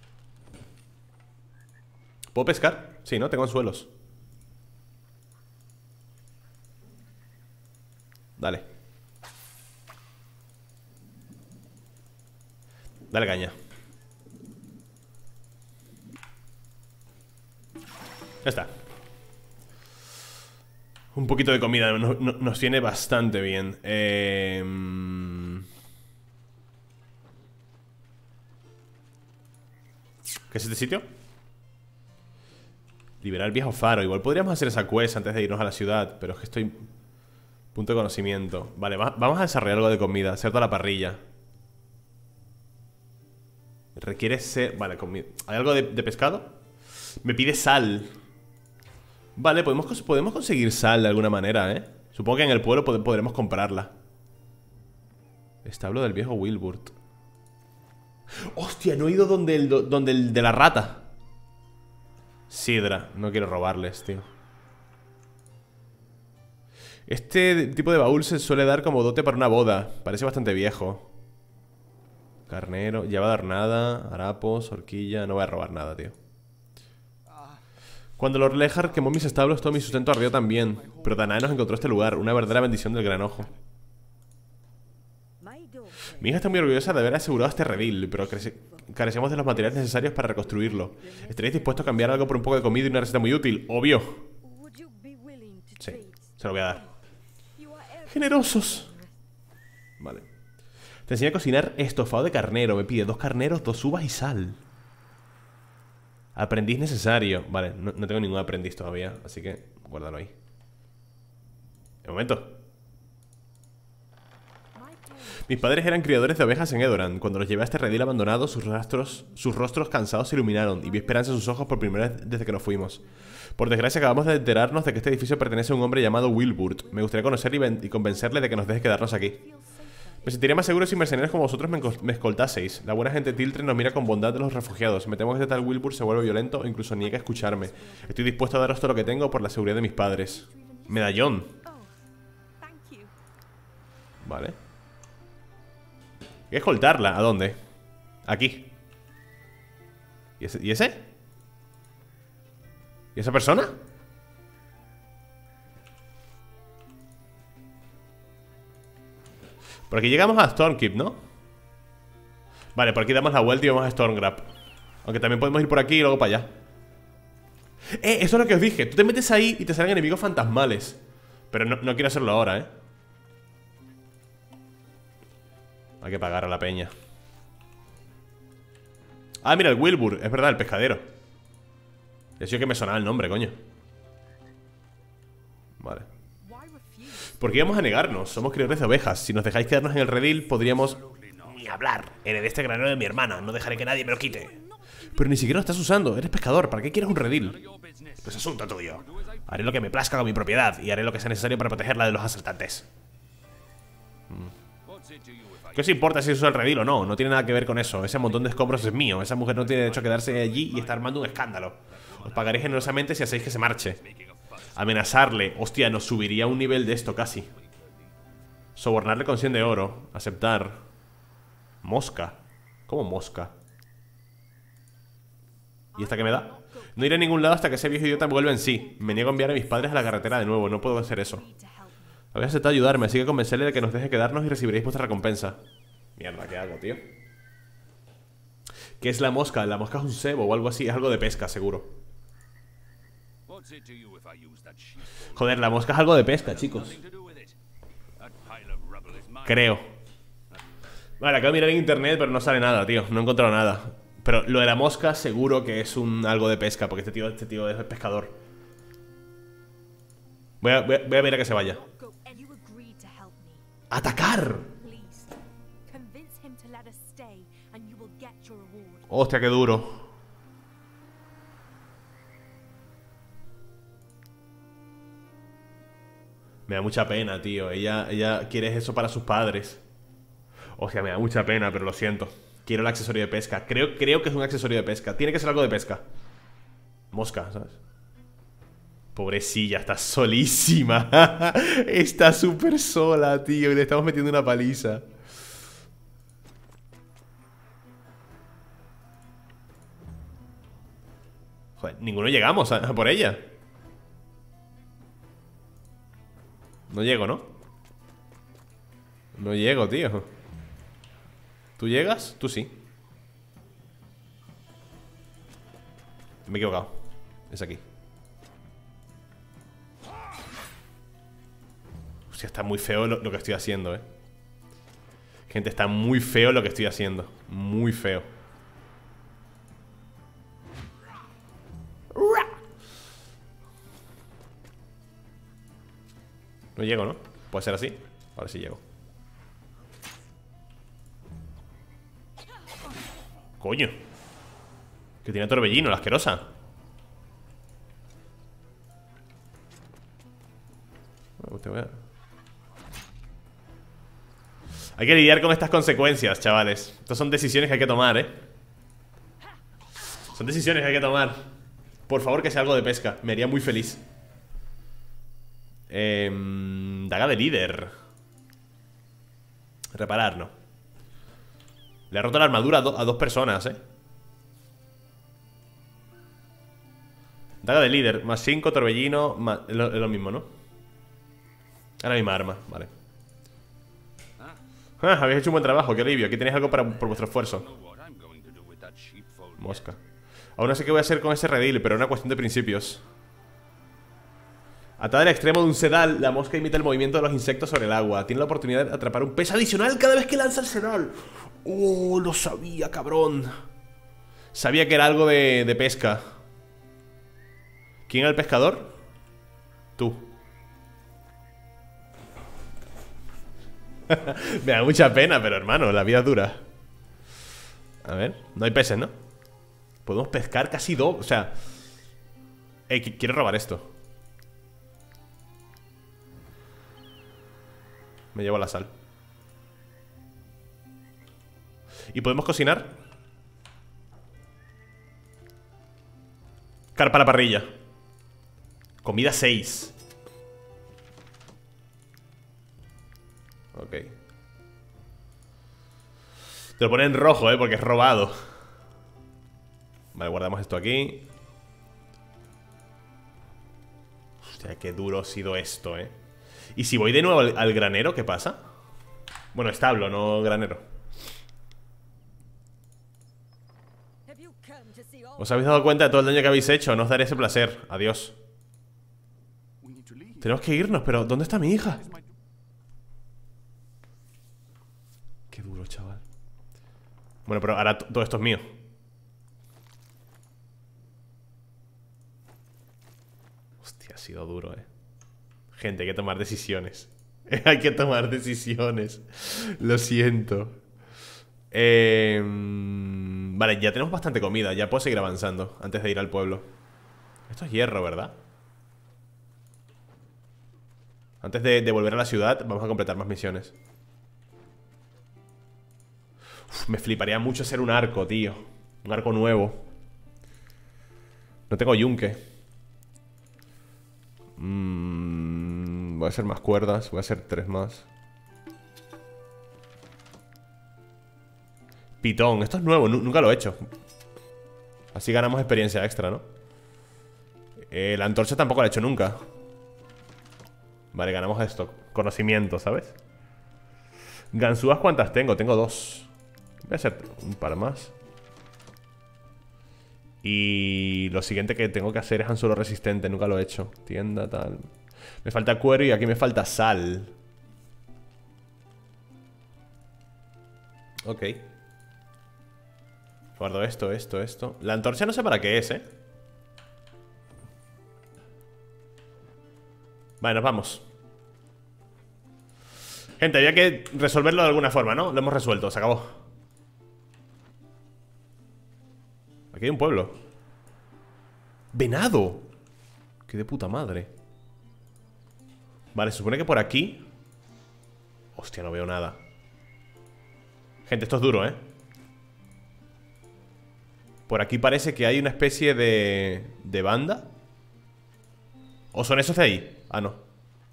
¿Puedo pescar? Sí, ¿no? Tengo anzuelos. Dale. Dale caña. Ya está. Un poquito de comida nos viene bastante bien. ¿Qué es este sitio? Liberar el viejo faro. Igual podríamos hacer esa quest antes de irnos a la ciudad, pero es que estoy... Punto de conocimiento. Vale, vamos a desarrollar algo de comida. Hacer toda la parrilla. Requiere ser... Vale, comida. ¿Hay algo de pescado? Me pide sal. Vale, podemos conseguir sal de alguna manera, ¿eh? Supongo que en el pueblo podremos comprarla. Establo del viejo Wilbur. ¡Hostia! No he ido donde el de la rata. Sidra. No quiero robarles, tío. Este tipo de baúl se suele dar como dote para una boda. Parece bastante viejo. Carnero. Ya va a dar nada. Harapos, horquilla. No voy a robar nada, tío. Cuando Lord Lehar quemó mis establos, todo mi sustento ardió también. Pero Danae nos encontró este lugar. Una verdadera bendición del gran ojo. Mi hija está muy orgullosa de haber asegurado este redil, pero carecemos de los materiales necesarios para reconstruirlo. ¿Estaréis dispuestos a cambiar algo por un poco de comida y una receta muy útil? Obvio. Sí, se lo voy a dar. Generosos. Vale. Te enseño a cocinar estofado de carnero. Me pide 2 carneros, 2 uvas y sal. Aprendiz necesario. Vale, no tengo ningún aprendiz todavía, así que guárdalo ahí. Un momento. Mis padres eran criadores de ovejas en Edoran. Cuando los llevé a este redil abandonado, sus rostros cansados se iluminaron y vi esperanza en sus ojos por primera vez desde que nos fuimos. Por desgracia acabamos de enterarnos de que este edificio pertenece a un hombre llamado Wilbur. Me gustaría conocerle y convencerle de que nos deje quedarnos aquí. Me sentiría más seguro si mercenarios como vosotros me escoltaseis. La buena gente Tiltre nos mira con bondad de los refugiados. Me temo que este tal Wilbur se vuelve violento o incluso niega a escucharme. Estoy dispuesto a daros todo lo que tengo por la seguridad de mis padres. Medallón. Vale. Hay que escoltarla. ¿A dónde? Aquí. ¿Y ese? ¿Y esa persona? Por aquí llegamos a Stormkeep, ¿no? Vale, por aquí damos la vuelta y vamos a Stormgrab. Aunque también podemos ir por aquí y luego para allá. Eso es lo que os dije. Tú te metes ahí y te salen enemigos fantasmales. Pero no quiero hacerlo ahora, ¿eh? Hay que pagar a la peña. Ah, mira, el Wilbur. Es verdad, el pescadero. Decía que me sonaba el nombre, coño. Vale. ¿Por qué íbamos a negarnos? Somos criadores de ovejas. Si nos dejáis quedarnos en el redil, podríamos... Ni hablar. Heredé este granero de mi hermana. No dejaré que nadie me lo quite. Pero ni siquiera lo estás usando. Eres pescador. ¿Para qué quieres un redil? Pues asunto tuyo. Haré lo que me plazca con mi propiedad y haré lo que sea necesario para protegerla de los asaltantes. ¿Qué os importa si uso el redil o no? No tiene nada que ver con eso. Ese montón de escombros es mío. Esa mujer no tiene derecho a quedarse allí y estar armando un escándalo. Os pagaré generosamente si hacéis que se marche. Amenazarle. Hostia, nos subiría un nivel de esto casi. Sobornarle con 100 de oro. Aceptar. Mosca. ¿Cómo mosca? ¿Y esta qué me da? No iré a ningún lado hasta que ese viejo idiota me vuelva en sí. Me niego a enviar a mis padres a la carretera de nuevo. No puedo hacer eso. Habéis aceptado ayudarme, así que convencerle de que nos deje quedarnos y recibiréis vuestra recompensa. Mierda, ¿qué hago, tío? ¿Qué es la mosca? La mosca es un cebo o algo así. Es algo de pesca, seguro. Joder, la mosca es algo de pesca, chicos. Creo. Vale, acabo de mirar en internet, pero no sale nada, tío. No he encontrado nada. Pero lo de la mosca seguro que es algo de pesca, porque este tío es pescador. Voy a ver a que se vaya. ¡Atacar! Hostia, qué duro. Me da mucha pena, tío. Ella quiere eso para sus padres. Hostia, me da mucha pena, pero lo siento. Quiero el accesorio de pesca. Creo que es un accesorio de pesca. Tiene que ser algo de pesca. Mosca, ¿sabes? Pobrecilla, está solísima. Está súper sola, tío. Y le estamos metiendo una paliza. Joder, ninguno llegamos a por ella. No llego, ¿no? No llego, tío. ¿Tú llegas? Tú sí. Me he equivocado. Es aquí. Hostia, está muy feo lo que estoy haciendo, Gente, está muy feo lo que estoy haciendo. Muy feo. No llego, ¿no? ¿Puede ser así? Ahora sí llego. Coño. Que tiene torbellino, la asquerosa. Hay que lidiar con estas consecuencias, chavales. Estas son decisiones que hay que tomar, Son decisiones que hay que tomar. Por favor, que sea algo de pesca. Me haría muy feliz. Daga de líder. Reparar, no. Le ha roto la armadura a dos personas, Daga de líder, más 5, torbellino, más... Es lo mismo, ¿no? Es la misma arma, vale. Habéis hecho un buen trabajo, qué alivio. Aquí tenéis algo por vuestro esfuerzo. Mosca. Aún no sé qué voy a hacer con ese redil, pero es una cuestión de principios. Atada al extremo de un sedal, la mosca imita el movimiento de los insectos sobre el agua. Tiene la oportunidad de atrapar un pez adicional cada vez que lanza el sedal. ¡Oh, lo sabía, cabrón! Sabía que era algo de pesca. ¿Quién era el pescador? Tú. Me da mucha pena, pero hermano, la vida es dura. A ver, no hay peces, ¿no? Podemos pescar casi dos, o sea... quiero robar esto. Me llevo la sal. ¿Y podemos cocinar? Carpa a la parrilla. Comida 6. Ok. Te lo pone en rojo, porque es robado. Vale, guardamos esto aquí. Hostia, qué duro ha sido esto, ¿Y si voy de nuevo al granero, qué pasa? Bueno, establo, no granero. ¿Os habéis dado cuenta de todo el daño que habéis hecho? No os daré ese placer. Adiós. Tenemos que irnos, pero ¿dónde está mi hija? Qué duro, chaval. Bueno, pero ahora todo esto es mío. Hostia, ha sido duro, Gente, hay que tomar decisiones. Hay que tomar decisiones. Lo siento. Vale, ya tenemos bastante comida. Ya puedo seguir avanzando antes de ir al pueblo. Esto es hierro, ¿verdad? Antes de volver a la ciudad, vamos a completar más misiones. Uf, me fliparía mucho hacer un arco, tío. Un arco nuevo. No tengo yunque. Voy a hacer más cuerdas. Voy a hacer 3 más. Pitón, esto es nuevo, nunca lo he hecho. Así ganamos experiencia extra, ¿no? La antorcha tampoco la he hecho nunca. Vale, ganamos esto. Conocimiento, ¿sabes? Ganzúas, ¿cuántas tengo? Tengo 2. Voy a hacer un par más. Y lo siguiente que tengo que hacer es anzuelo resistente. Nunca lo he hecho. Tienda, tal. Me falta cuero y aquí me falta sal. Ok. Guardo esto, esto. La antorcha no sé para qué es, ¿eh? Vale, nos vamos. Gente, había que resolverlo de alguna forma, ¿no? Lo hemos resuelto, se acabó. Aquí hay un pueblo. ¡Venado! ¡Qué de puta madre! Vale, se supone que por aquí... Hostia, no veo nada. Gente, esto es duro, ¿eh? Por aquí parece que hay una especie de banda. ¿O son esos de ahí? Ah, no.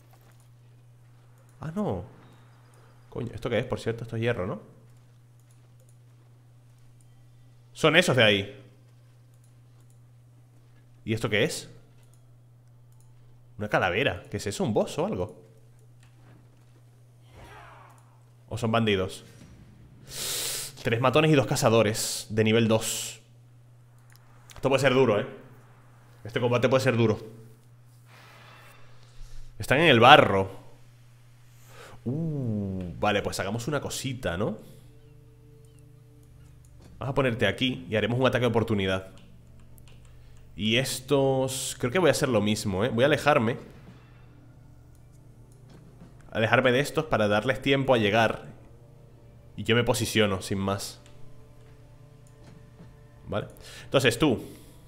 Ah, no. Coño, ¿esto qué es? Por cierto, esto es hierro, ¿no? Son esos de ahí. ¿Y esto qué es? Una calavera. ¿Qué es eso? ¿Un boss o algo? ¿O son bandidos? 3 matones y 2 cazadores de nivel 2. Esto puede ser duro, ¿eh? Este combate puede ser duro. Están en el barro. Vale, pues hagamos una cosita, ¿no? Vamos a ponerte aquí y haremos un ataque de oportunidad. Y estos... Creo que voy a hacer lo mismo, ¿eh? Voy a alejarme. Alejarme de estos para darles tiempo a llegar. Y yo me posiciono, sin más. Vale. Entonces tú.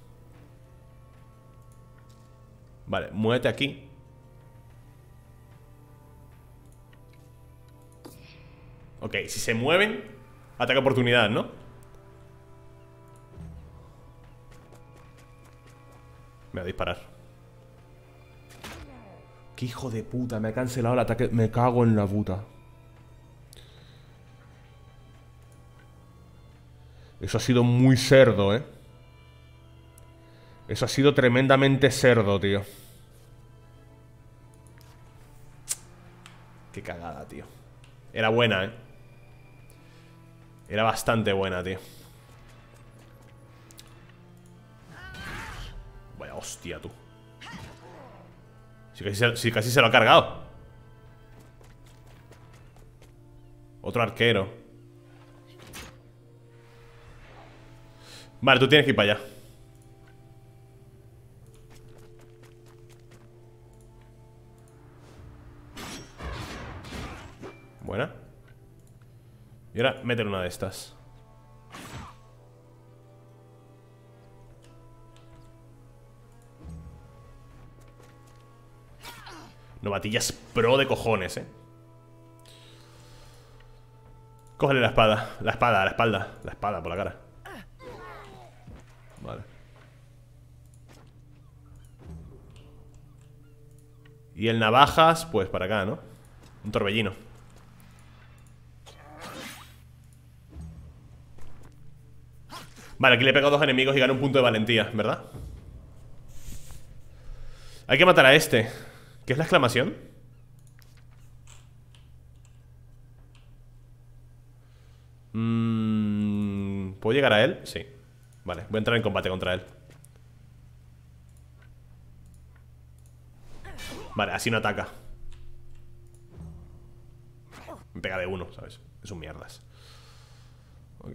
Vale, muévete aquí. Ok, si se mueven, ataque oportunidad, ¿no? Me va a disparar. Qué hijo de puta, me ha cancelado el ataque. Me cago en la puta. Eso ha sido muy cerdo, ¿eh? Eso ha sido tremendamente cerdo, tío. Qué cagada, tío. Era buena, ¿eh? Era bastante buena, tío. Vaya hostia, tú. Si casi se lo ha cargado. Otro arquero. Vale, tú tienes que ir para allá. Buena. Y ahora meter una de estas. Novatillas pro de cojones, eh. Cógele la espada. La espada, la espalda. La espada por la cara. Vale. Y el navajas, pues para acá, ¿no? Un torbellino. Vale, aquí le he pegado a 2 enemigos y gano un punto de valentía, ¿verdad? Hay que matar a este. ¿Qué es la exclamación? ¿Puedo llegar a él? Sí. Vale, voy a entrar en combate contra él. Vale, así no ataca. Me pega de 1, ¿sabes? Es un mierdas. Ok.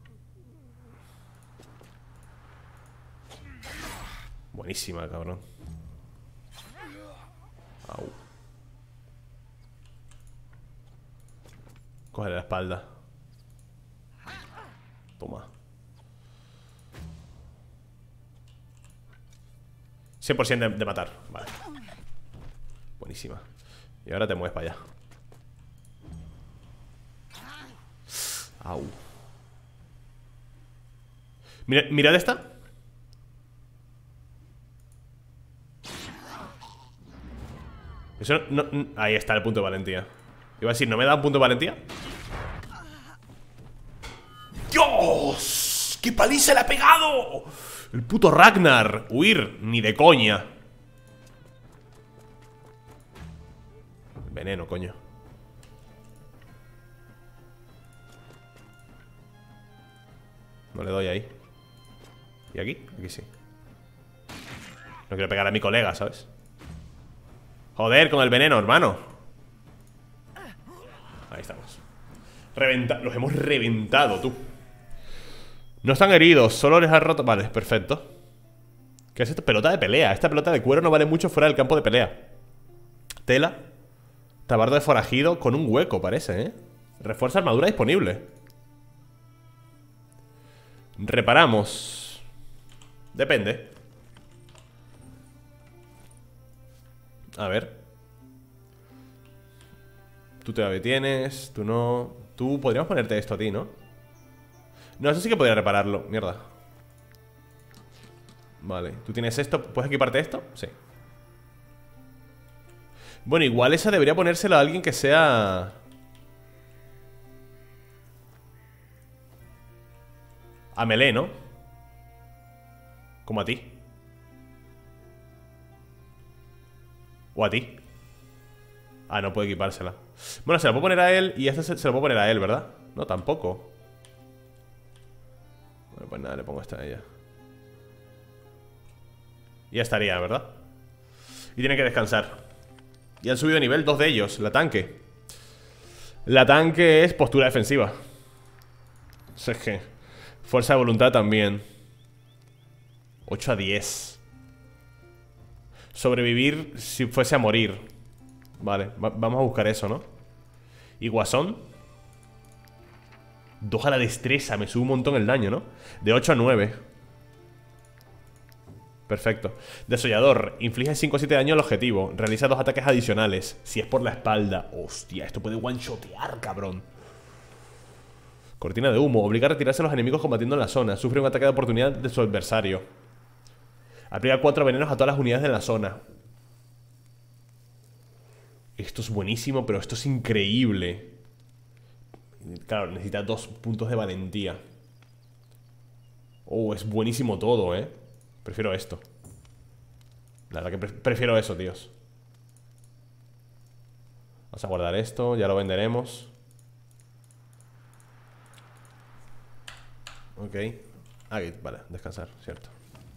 Buenísima, cabrón. Au. Cógele la espalda. Toma. 100% de matar. Vale. Buenísima. Y ahora te mueves para allá. Au. Mirad esta. Eso no, ahí está el punto de valentía. Iba a decir, ¿no me da un punto de valentía? ¡Dios! ¡Qué paliza le ha pegado! El puto Ragnar. Huir, ni de coña. Veneno, coño. No le doy ahí. ¿Y aquí? Aquí sí. No quiero pegar a mi colega, ¿sabes? Joder, con el veneno, hermano. Ahí estamos. Los hemos reventado, tú. No están heridos, solo les ha roto. Vale, perfecto. ¿Qué es esto? Pelota de pelea. Esta pelota de cuero no vale mucho fuera del campo de pelea. Tela. Tabardo de forajido con un hueco, parece, ¿eh? Refuerza armadura disponible. Reparamos. Depende. A ver. Tú te tienes, tú no. Tú podríamos ponerte esto a ti, ¿no? No, eso sí que podría repararlo. Mierda. Vale, tú tienes esto. ¿Puedes equiparte esto? Sí. Bueno, igual esa debería ponérsela a alguien que sea... a melee, ¿no? Como a ti. O a ti. Ah, no puede equipársela. Bueno, se la puedo poner a él. Y esta se la puedo poner a él, ¿verdad? No, tampoco. Bueno, pues nada, le pongo esta a ella. Y ya estaría, ¿verdad? Y tiene que descansar. Y han subido de nivel 2 de ellos. La tanque. La tanque es postura defensiva. Es que fuerza de voluntad también. 8 a 10. Sobrevivir si fuese a morir. Vale, vamos a buscar eso, ¿no? Y guasón 2 a la destreza, me sube un montón el daño, ¿no? De 8 a 9. Perfecto. Desollador, inflige 5 o 7 daño al objetivo. Realiza 2 ataques adicionales. Si es por la espalda. Hostia, esto puede one-shotear, cabrón. Cortina de humo, obliga a retirarse a los enemigos combatiendo en la zona. Sufre un ataque de oportunidad de su adversario. Aplica 4 venenos a todas las unidades de la zona. Esto es buenísimo, pero esto es increíble. Claro, necesita 2 puntos de valentía. Oh, es buenísimo todo, ¿eh? Prefiero esto. La verdad que prefiero eso, tíos. Vamos a guardar esto, ya lo venderemos. Ok. Aquí, vale, descansar, cierto.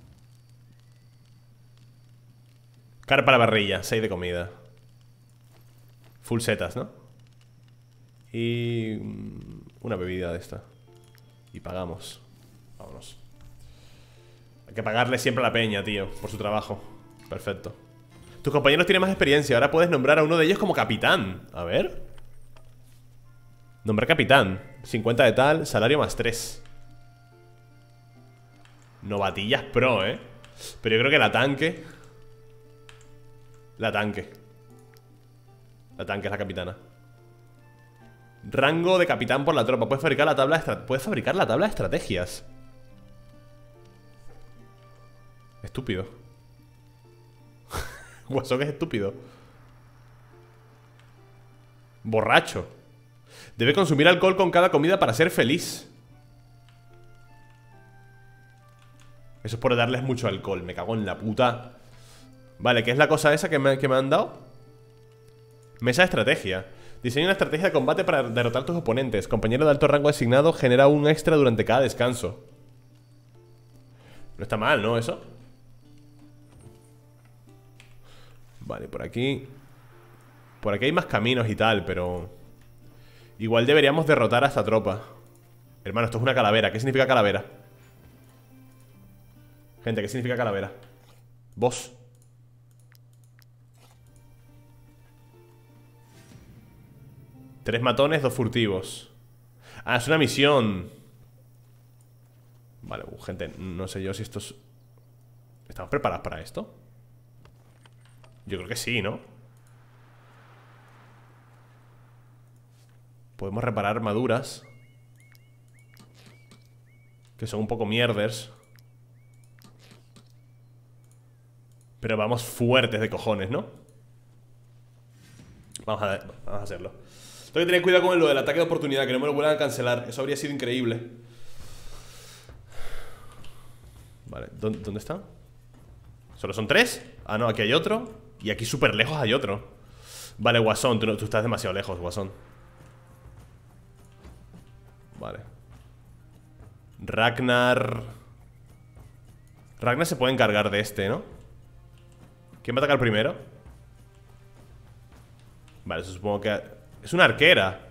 Carpa a la parrilla, 6 de comida. Full setas, ¿no? Y una bebida de esta. Y pagamos. Vámonos. Hay que pagarle siempre a la peña, tío, por su trabajo. Perfecto. Tus compañeros tienen más experiencia. Ahora puedes nombrar a uno de ellos como capitán. A ver. Nombrar capitán. 50 de tal, salario más 3. Novatillas pro, ¿eh? Pero yo creo que la tanque. La tanque es la capitana. Rango de capitán por la tropa. Puedes fabricar la tabla de estrategias. Estúpido. Guasón es estúpido. Borracho. Debe consumir alcohol con cada comida para ser feliz. Eso es por darles mucho alcohol. Me cago en la puta. Vale, ¿qué es la cosa esa que me han dado? Mesa de estrategia. Diseña una estrategia de combate para derrotar a tus oponentes. Compañero de alto rango asignado genera un extra durante cada descanso. No está mal, ¿no? Eso. Vale, por aquí. Por aquí hay más caminos y tal, pero igual deberíamos derrotar a esta tropa. Hermano, esto es una calavera. ¿Qué significa calavera? Gente, ¿qué significa calavera? Boss. Tres matones, 2 furtivos. Ah, es una misión. Vale, gente, no sé yo si estos... ¿Estamos preparados para esto? Yo creo que sí, ¿no? Podemos reparar armaduras que son un poco mierders. Pero vamos fuertes de cojones, ¿no? Vamos a hacerlo. Tengo que tener cuidado con lo del ataque de oportunidad, que no me lo vuelvan a cancelar. Eso habría sido increíble. Vale, ¿dónde está? ¿Solo son 3? Ah, no, aquí hay otro. Y aquí súper lejos hay otro. Vale, Guasón, tú estás demasiado lejos, Guasón. Vale. Ragnar se puede encargar de este, ¿no? ¿Quién va a atacar primero? Vale, eso supongo que... Es una arquera.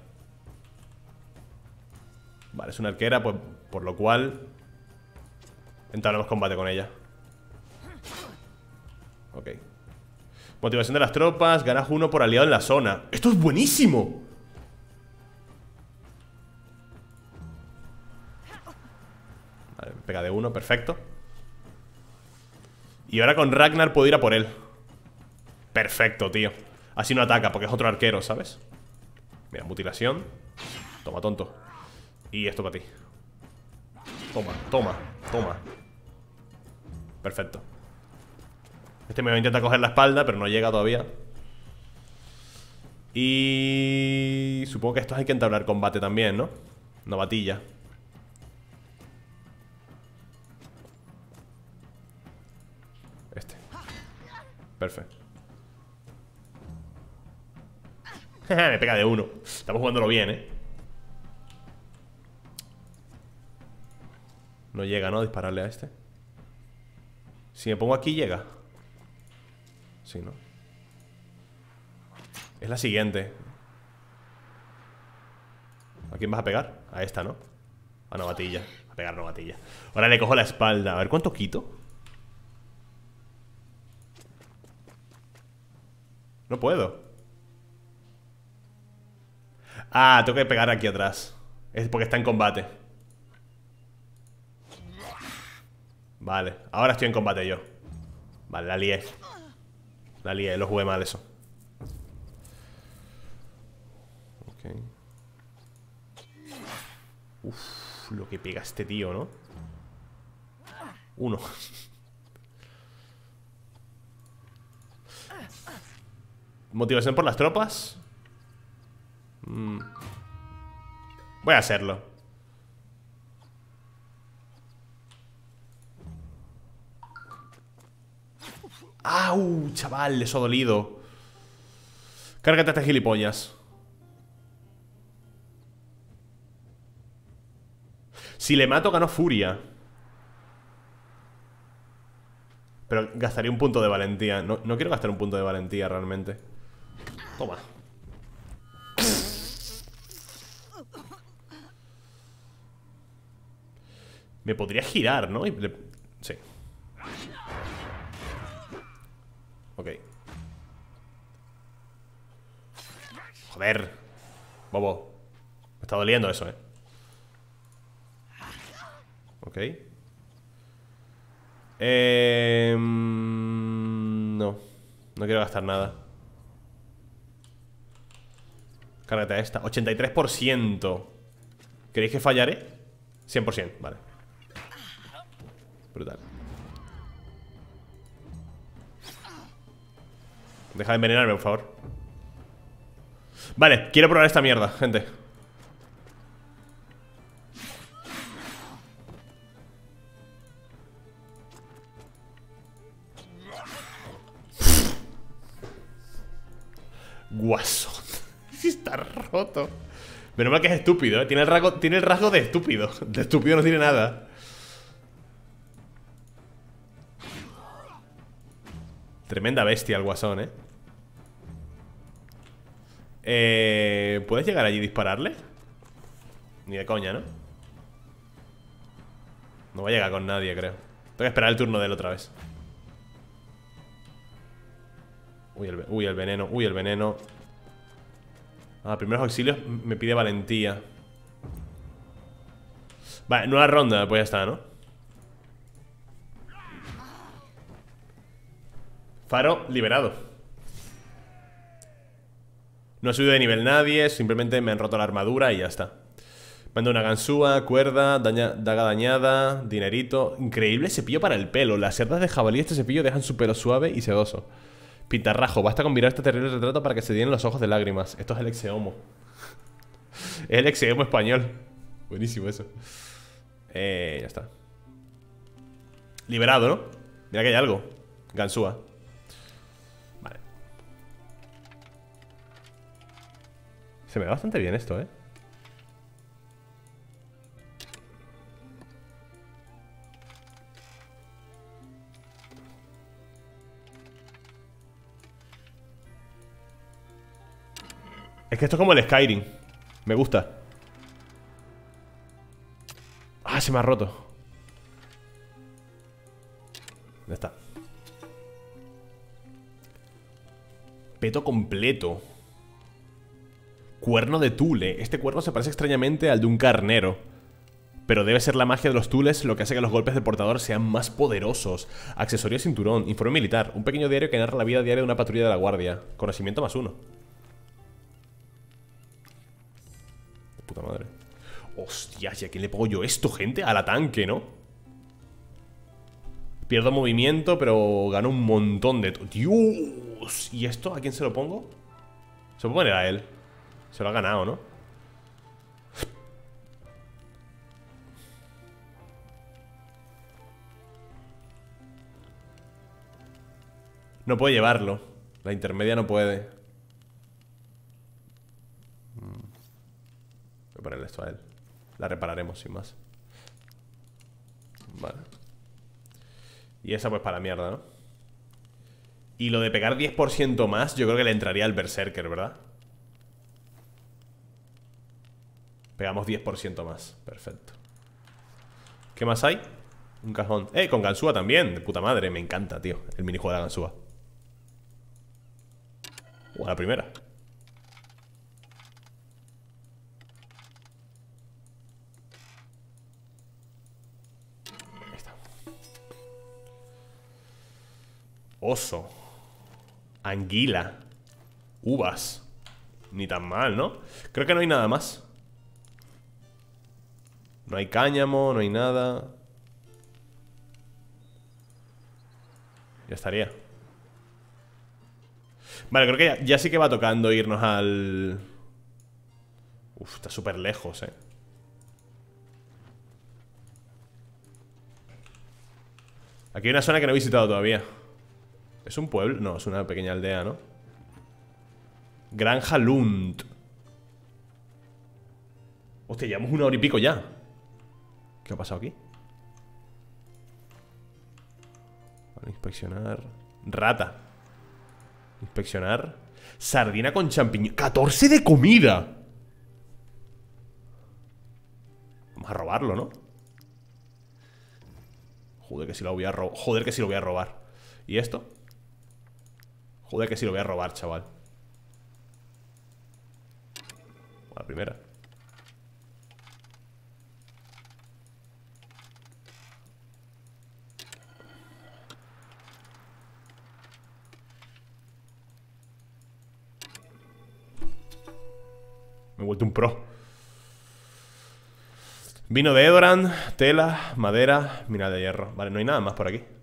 Vale, es una arquera, pues, por lo cual entablamos combate con ella. Ok. Motivación de las tropas. Ganas 1 por aliado en la zona. ¡Esto es buenísimo! Vale, me pega de 1, perfecto. Y ahora con Ragnar puedo ir a por él. Perfecto, tío. Así no ataca, porque es otro arquero, ¿sabes? Mira, mutilación. Toma, tonto. Y esto para ti. Toma, toma, toma. Perfecto. Este me va a intentar coger la espalda, pero no llega todavía. Y... supongo que estos hay que entablar combate también, ¿no? Novatilla. Este. Perfecto. Me pega de 1. Estamos jugándolo bien, ¿eh? No llega, ¿no? Dispararle a este. Si me pongo aquí, llega. Sí, ¿no? Es la siguiente. ¿A quién vas a pegar? A esta, ¿no? A novatilla. A pegar novatilla. Ahora le cojo la espalda. A ver, ¿cuánto quito? No puedo. Ah, tengo que pegar aquí atrás. Es porque está en combate. Vale, ahora estoy en combate yo. Vale, la lié. La lié, lo jugué mal eso. Ok. Uf, lo que pega este tío, ¿no? 1. Motivación por las tropas. Voy a hacerlo. ¡Au! Chaval, eso ha dolido. Cárgate a este gilipollas. Si le mato, gano furia. Pero gastaría un punto de valentía. No quiero gastar un punto de valentía realmente. Toma. Me podría girar, ¿no? Sí. Ok. Joder. Bobo. Me está doliendo eso, ¿eh? Ok. No. No quiero gastar nada. Cárgate a esta. 83%. ¿Queréis que fallaré? 100%, vale. Brutal. Deja de envenenarme, por favor. Vale, quiero probar esta mierda, gente. Guasón. Está roto. Menos mal que es estúpido, ¿eh? Tiene el rasgo de estúpido. De estúpido no tiene nada. Tremenda bestia el Guasón, ¿eh? ¿Puedes llegar allí y dispararle? Ni de coña, ¿no? No va a llegar con nadie, creo. Tengo que esperar el turno de él otra vez. Uy, el veneno, uy, el veneno. Ah, primeros auxilios me pide valentía. Vale, nueva ronda, pues ya está, ¿no? Faro liberado. No ha subido de nivel nadie, simplemente me han roto la armadura y ya está. Mando una ganzúa, cuerda, daga dañada, dinerito. Increíble cepillo para el pelo. Las cerdas de jabalí de este cepillo dejan su pelo suave y sedoso. Pintarrajo, basta con mirar este terrible retrato para que se llenen los ojos de lágrimas. Esto es el exeomo. Es el exeomo español. Buenísimo eso. Ya está. Liberado, ¿no? Mira que hay algo. Ganzúa. Vale. Se me ve bastante bien esto, ¿eh? Es que esto es como el Skyrim. Me gusta. Ah, se me ha roto. Ya está. Peto completo. Cuerno de tule. Este cuerno se parece extrañamente al de un carnero, pero debe ser la magia de los tules lo que hace que los golpes del portador sean más poderosos. Accesorio de cinturón. Informe militar. Un pequeño diario que narra la vida diaria de una patrulla de la guardia. Conocimiento +1. De puta madre. Hostias, ¿y a quién le pongo yo esto, gente? A la tanque, ¿no? Pierdo movimiento, pero gano un montón de... ¡Dios! ¿Y esto a quién se lo pongo? Se lo puedo poner a él. Se lo ha ganado, ¿no? No puede llevarlo. La intermedia no puede. Voy a ponerle esto a él. La repararemos sin más. Vale. Y esa pues para la mierda, ¿no? Y lo de pegar 10% más, yo creo que le entraría al Berserker, ¿verdad? Pegamos 10% más. Perfecto. ¿Qué más hay? Un cajón. Con ganzúa también. De puta madre. Me encanta, tío. El minijuego de la ganzúa. A la primera. Ahí está. Oso. Anguila. Uvas. Ni tan mal, ¿no? Creo que no hay nada más. No hay cáñamo, no hay nada. Ya estaría. Vale, creo que ya sí que va tocando irnos al... Uf, está súper lejos, eh. Aquí hay una zona que no he visitado todavía. ¿Es un pueblo? No, es una pequeña aldea, ¿no? Granja Lund. Hostia, llevamos 1 hora y pico ya. ¿Qué ha pasado aquí? Vale, inspeccionar. Rata. Inspeccionar. Sardina con champiñón. ¡14 de comida! Vamos a robarlo, ¿no? Joder, que si lo voy a robar. Joder, que si lo voy a robar. ¿Y esto? Joder, que si lo voy a robar, chaval. La primera. Me he vuelto un pro. Vino de Edoran, tela, madera, mina de hierro. Vale, no hay nada más por aquí.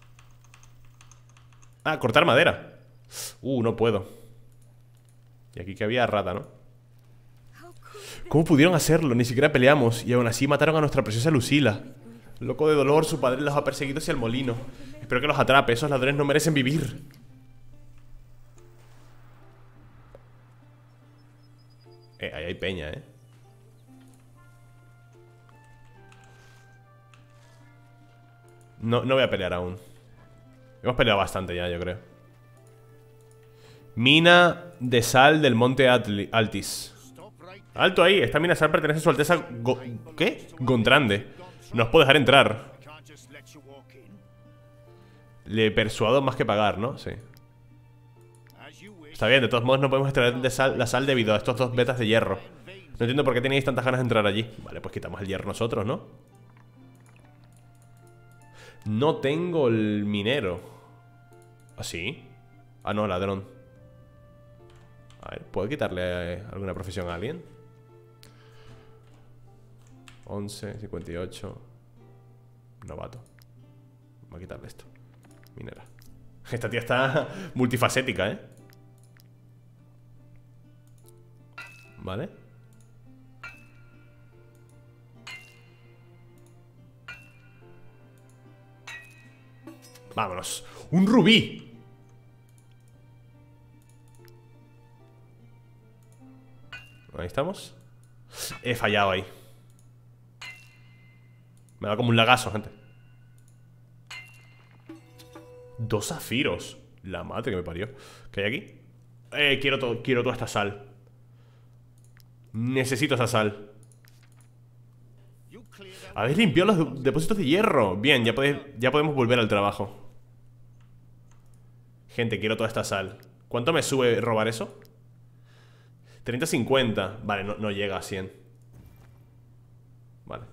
Ah, cortar madera. No puedo. Y aquí que había rata, ¿no? ¿Cómo pudieron hacerlo? Ni siquiera peleamos. Y aún así mataron a nuestra preciosa Lucila. Loco de dolor, su padre los ha perseguido hacia el molino. Espero que los atrape, esos ladrones no merecen vivir. Ahí hay peña, No voy a pelear aún. Hemos peleado bastante ya, yo creo. Mina de sal del monte Altis. Alto ahí, esta mina de sal pertenece a su alteza ¿qué? Gondrande. No os puedo dejar entrar. Le persuado más que pagar, ¿no? Sí. Está bien, de todos modos no podemos extraer la sal debido a estos 2 vetas de hierro. No entiendo por qué teníais tantas ganas de entrar allí. Vale, pues quitamos el hierro nosotros, ¿no? No tengo el minero. ¿Ah, sí? Ah, no, ladrón. A ver, ¿puedo quitarle alguna profesión a alguien? 11, 58. Novato. Vamos a quitarle esto. Minera. Esta tía está multifacética, ¿eh? Vale. Vámonos. ¡Un rubí! Ahí estamos. He fallado ahí. Me da como un lagazo, gente. 2 zafiros. La madre que me parió. ¿Qué hay aquí? Quiero toda esta sal. Necesito esa sal. Habéis limpiado los depósitos de hierro. Bien, ya podemos volver al trabajo. Gente, quiero toda esta sal. ¿Cuánto me sube robar eso? 30-50. Vale, no llega a 100. Vale.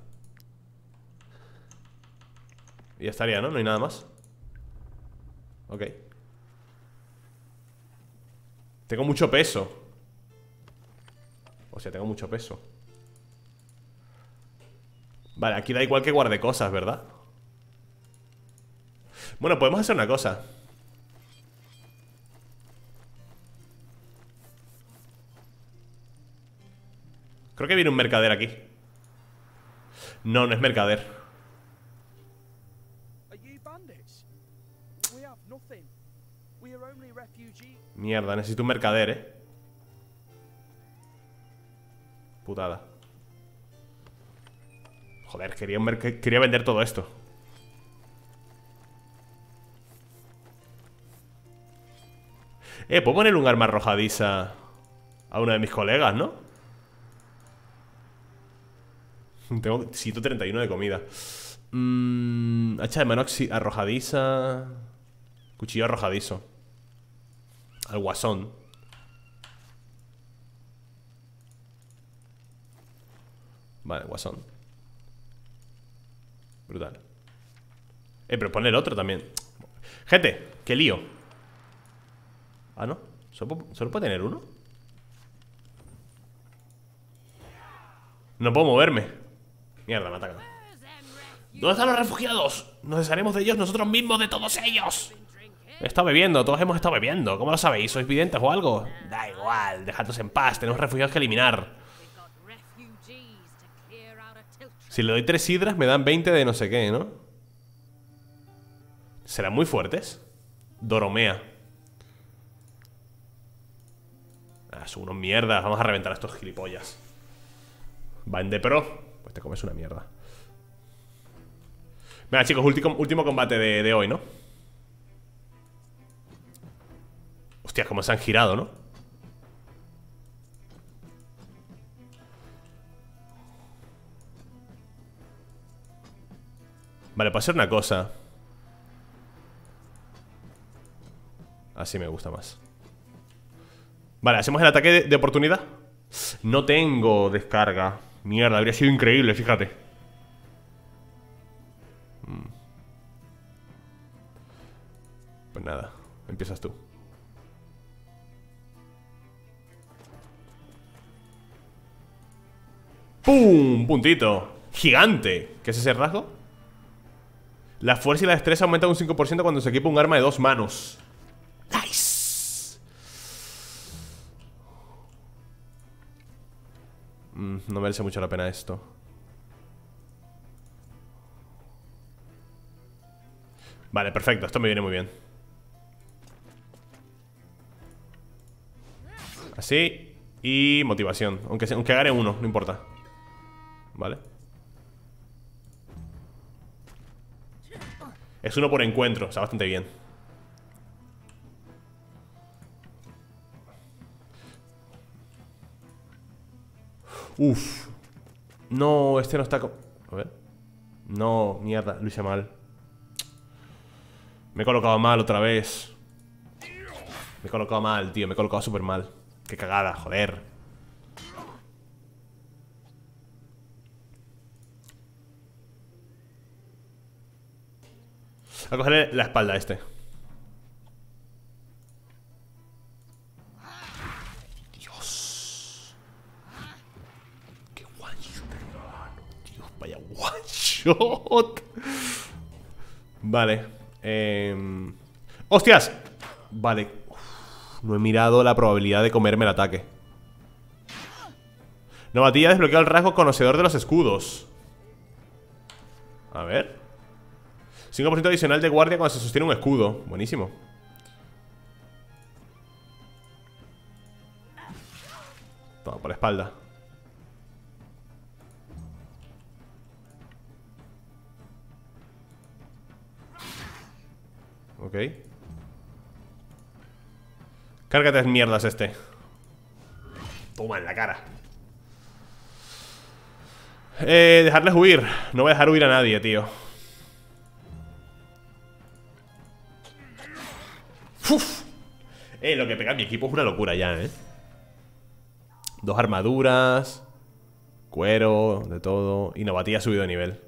Y ya estaría, ¿no? No hay nada más. Ok. Tengo mucho peso. O sea, tengo mucho peso. Vale, aquí da igual que guarde cosas, ¿verdad? Bueno, podemos hacer una cosa. Creo que viene un mercader aquí. No, no es mercader. Mierda, necesito un mercader, Putada. Joder, quería vender todo esto. Puedo poner un arma arrojadiza a uno de mis colegas, ¿no? Tengo 131 de comida. Hacha de mano arrojadiza. Cuchillo arrojadizo. Al guasón. Vale, guasón. Brutal. Pero ponle el otro también. Gente, qué lío. Ah, ¿no? ¿Solo puede tener uno? No puedo moverme. Mierda, me atacan. ¿Dónde están los refugiados? Nos desharemos de ellos nosotros mismos, de todos ellos. He estado bebiendo, todos hemos estado bebiendo. ¿Cómo lo sabéis? ¿Sois videntes o algo? Da igual, dejadnos en paz, tenemos refugiados que eliminar. Si le doy 3 hidras me dan 20 de no sé qué, ¿no? ¿Serán muy fuertes? Doromea. Son unos mierdas. Vamos a reventar a estos gilipollas. Van de pro. Pues te comes una mierda. Venga, chicos, último combate de hoy, ¿no? Hostias, cómo se han girado, ¿no? Vale, puedo hacer una cosa. Así me gusta más. Vale, ¿hacemos el ataque de oportunidad? No tengo descarga. Mierda, habría sido increíble, fíjate. Pues nada, empiezas tú. ¡Pum! Puntito. Gigante. ¿Qué es ese rasgo? La fuerza y la destreza aumentan un 5% cuando se equipa un arma de 2 manos. ¡Nice! No merece mucho la pena esto. Vale, perfecto, esto me viene muy bien. Así. Y motivación. Aunque gane uno, no importa. Vale. Es uno por encuentro, está bastante bien. Uf. No, este no está... A ver. No, mierda, lo hice mal. Me he colocado mal otra vez. Me he colocado mal, tío, me he colocado súper mal. Qué cagada, joder. A cogerle la espalda a este. Dios, vaya one shot. Vale. ¡Hostias! Vale. No he mirado la probabilidad de comerme el ataque. Novatilla desbloquea el rasgo conocedor de los escudos. A ver. 5% adicional de guardia cuando se sostiene un escudo. Buenísimo. Toma, por la espalda. Ok. Cárgate mierdas este. Toma en la cara. Dejarles huir. No voy a dejar huir a nadie, tío. Uf. Lo que pega mi equipo es una locura ya, 2 armaduras, cuero, de todo. Y Novatilla ha subido de nivel.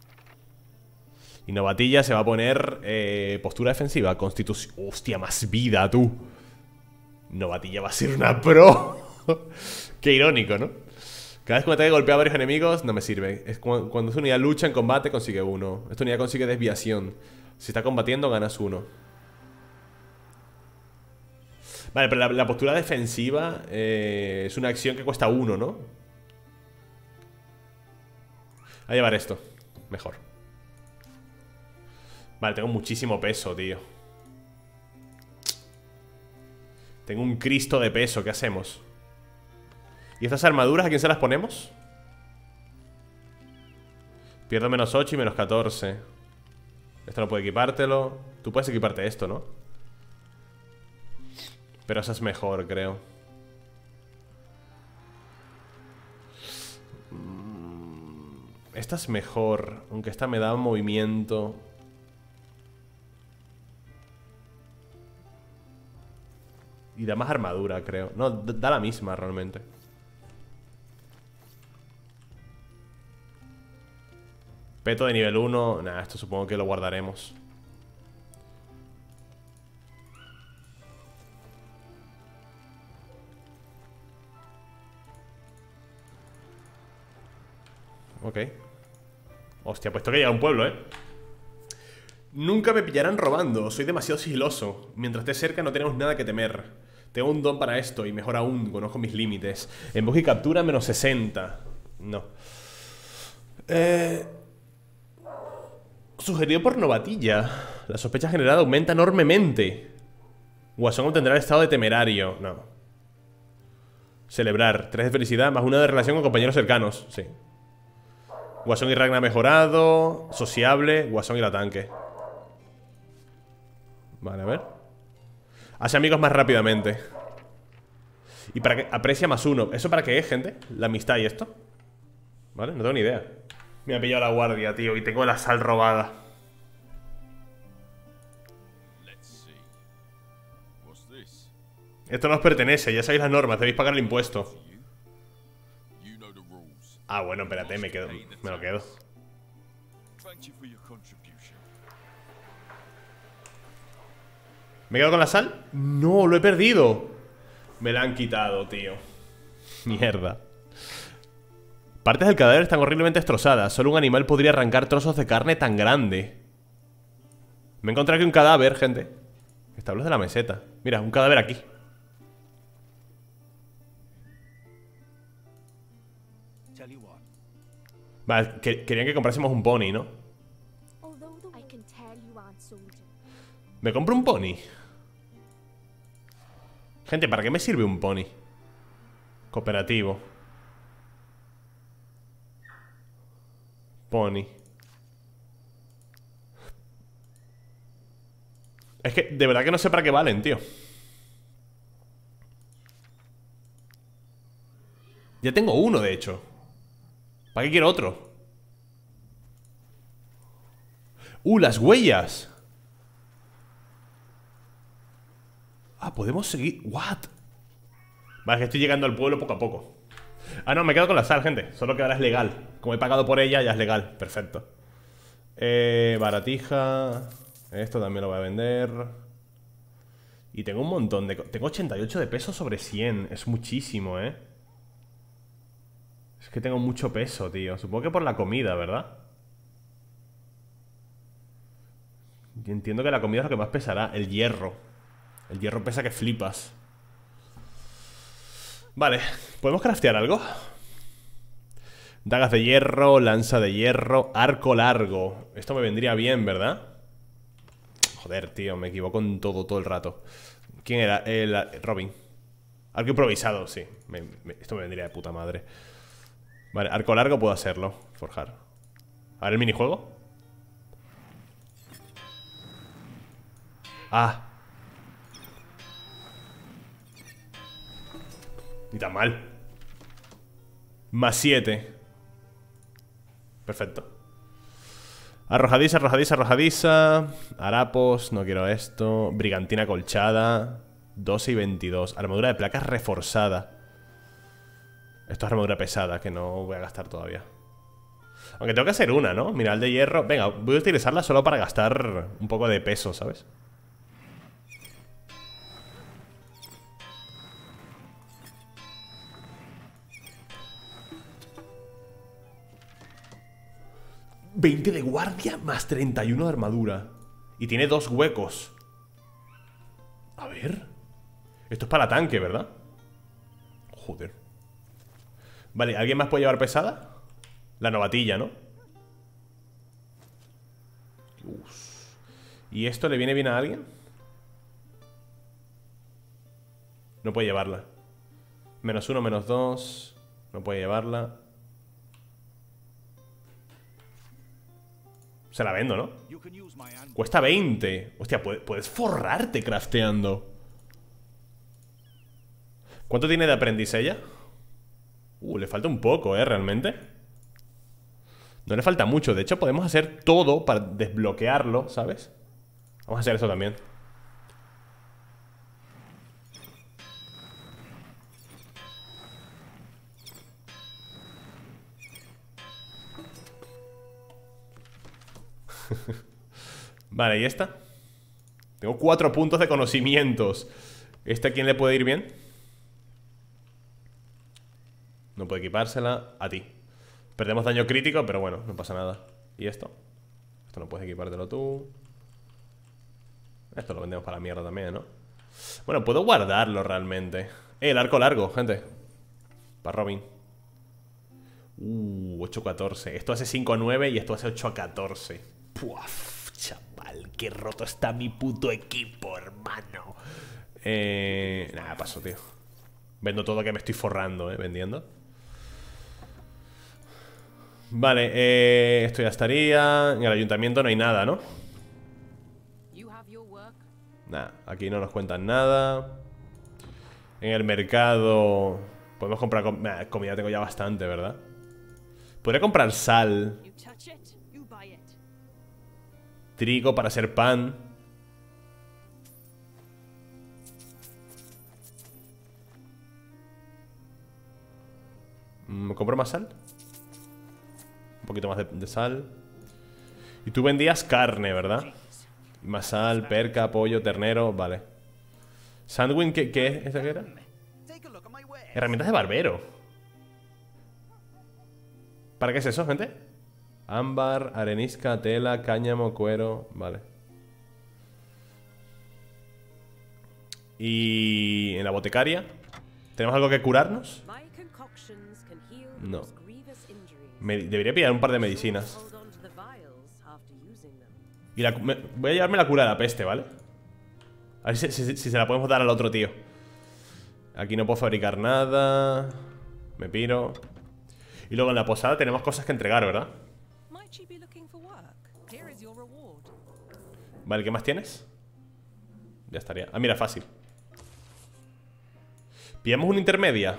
Y Novatilla se va a poner postura defensiva, constitución. Hostia, más vida, tú. Novatilla va a ser una pro. Qué irónico, ¿no? Cada vez que me ataque golpea a varios enemigos, no me sirve. Es cuando esta unidad lucha en combate, consigue 1. Esta unidad consigue desviación. Si está combatiendo, ganas 1. Vale, pero la postura defensiva es una acción que cuesta 1, ¿no? A llevar esto. Mejor. Vale, tengo muchísimo peso, tío. Tengo un Cristo de peso, ¿qué hacemos? ¿Y estas armaduras a quién se las ponemos? Pierdo menos 8 y menos 14. Esto no puede equipártelo. Tú puedes equiparte esto, ¿no? Pero esa es mejor, creo. Esta es mejor. Aunque esta me da movimiento. Y da más armadura, creo. No, da la misma realmente. Peto de nivel 1. Nah, esto supongo que lo guardaremos. Ok. Hostia, pues toca llegar a un pueblo, Nunca me pillarán robando. Soy demasiado sigiloso. Mientras esté cerca no tenemos nada que temer. Tengo un don para esto y mejor aún, conozco mis límites. Embosque y captura menos 60. No. Sugerido por Novatilla. La sospecha generada aumenta enormemente. Guasón obtendrá el estado de temerario. No. Celebrar. 3 de felicidad más 1 de relación con compañeros cercanos. Sí. Guasón y Ragnar mejorado. Sociable. Guasón y la tanque. Vale, a ver. Hace amigos más rápidamente. Y para que aprecia más 1. ¿Eso para qué es, gente? La amistad y esto. Vale, no tengo ni idea. Me ha pillado la guardia, tío. Y tengo la sal robada. Esto no os pertenece, ya sabéis las normas. Debéis pagar el impuesto. Ah, bueno, espérate, me lo quedo. ¿Me quedo con la sal? No, lo he perdido. Me la han quitado, tío. Mierda. Partes del cadáver están horriblemente destrozadas. Solo un animal podría arrancar trozos de carne tan grande. Me he encontrado aquí un cadáver, gente. Establos de la meseta. Mira, un cadáver aquí. Vale, querían que comprásemos un pony, ¿no? ¿Me compro un pony? Gente, ¿para qué me sirve un pony? Cooperativo. Pony. Es que de verdad que no sé para qué valen, tío. Ya tengo uno, de hecho. ¿Para qué quiero otro? Las huellas. Ah, podemos seguir. ¿What? Vale, es que estoy llegando al pueblo poco a poco. Ah, no, me quedo con la sal, gente. Solo que ahora es legal. Como he pagado por ella, ya es legal. Perfecto. Baratija. Esto también lo voy a vender. Y tengo un montón de... Tengo 88 de peso sobre 100. Es muchísimo, Es Es que tengo mucho peso, tío. Supongo que por la comida, ¿verdad? Y entiendo que la comida es lo que más pesará. El hierro. El hierro pesa que flipas. Vale, ¿podemos craftear algo? Dagas de hierro, lanza de hierro, arco largo. Esto me vendría bien, ¿verdad? Joder, tío, me equivoco en todo el rato. ¿Quién era? Robin. Arco improvisado, sí. Esto me vendría de puta madre. Vale, arco largo puedo hacerlo. Forjar. A ver el minijuego. Ah. Ni tan mal. Más 7. Perfecto. Arrojadiza, arrojadiza, arrojadiza. Harapos, no quiero esto. Brigantina colchada. 12 y 22. Armadura de placas reforzada. Esto es armadura pesada, que no voy a gastar todavía. Aunque tengo que hacer una, ¿no? Mineral de hierro. Venga, voy a utilizarla solo para gastar un poco de peso, ¿sabes? $20 de guardia más 31 de armadura. Y tiene 2 huecos. A ver. Esto es para tanque, ¿verdad? Joder. Vale, ¿alguien más puede llevar pesada? La novatilla, ¿no? Uf. ¿Y esto le viene bien a alguien? No puede llevarla. -1, -2. No puede llevarla. Se la vendo, ¿no? Cuesta 20. Hostia, puedes forrarte crafteando. ¿Cuánto tiene de aprendiz ella? Le falta un poco, realmente. No le falta mucho. De hecho, podemos hacer todo para desbloquearlo, ¿sabes? Vamos a hacer eso también. Vale, ¿y esta? Tengo 4 puntos de conocimientos. ¿Esta a quién le puede ir bien? No puede equipársela. A ti. Perdemos daño crítico, pero bueno, no pasa nada. ¿Y esto? Esto no puedes equipártelo tú. Esto lo vendemos para la mierda también, ¿no? Bueno, puedo guardarlo realmente. El arco largo, gente. Para Robin. 8-14. Esto hace 5-9 y esto hace 8-14. Puaf, chaval, qué roto está mi puto equipo, hermano. Nada, paso, tío. Vendo todo, que me estoy forrando, vendiendo. Vale, esto ya estaría. En el ayuntamiento no hay nada, ¿no? Nada, aquí no nos cuentan nada. En el mercado podemos comprar comida, tengo ya bastante, ¿verdad? Podría comprar sal. Trigo para hacer pan. ¿Me compro más sal? Un poquito más de sal. Y tú vendías carne, ¿verdad? Más sal, perca, pollo, ternero, vale. Sandwin, ¿qué es? ¿Esa qué era? Herramientas de barbero. ¿Para qué es eso, gente? Ámbar, arenisca, tela, cáñamo, cuero. Vale. Y en la boticaria ¿tenemos algo que curarnos? No. Debería pillar un par de medicinas. Y voy a llevarme la cura de la peste, ¿vale? A ver si se la podemos dar al otro tío. Aquí no puedo fabricar nada. Me piro. Y luego en la posada tenemos cosas que entregar, ¿verdad? Vale, ¿qué más tienes? Ya estaría. Ah, mira, fácil. Pillamos una intermedia.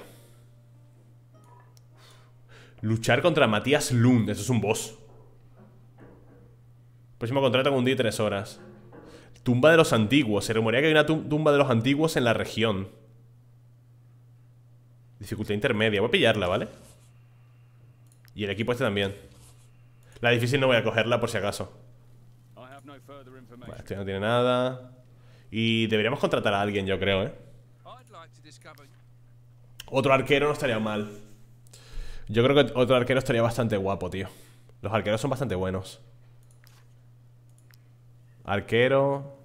Luchar contra Matías Lund. Eso es un boss. Próximo contrato con un día y 3 horas. Tumba de los antiguos. Se rumorea que hay una tumba de los antiguos en la región. Dificultad intermedia. Voy a pillarla, ¿vale? Y el equipo este también. La difícil no voy a cogerla por si acaso. Vale, este no tiene nada. Y deberíamos contratar a alguien, yo creo, ¿eh? Otro arquero no estaría mal. Yo creo que otro arquero estaría bastante guapo, tío. Los arqueros son bastante buenos. Arquero.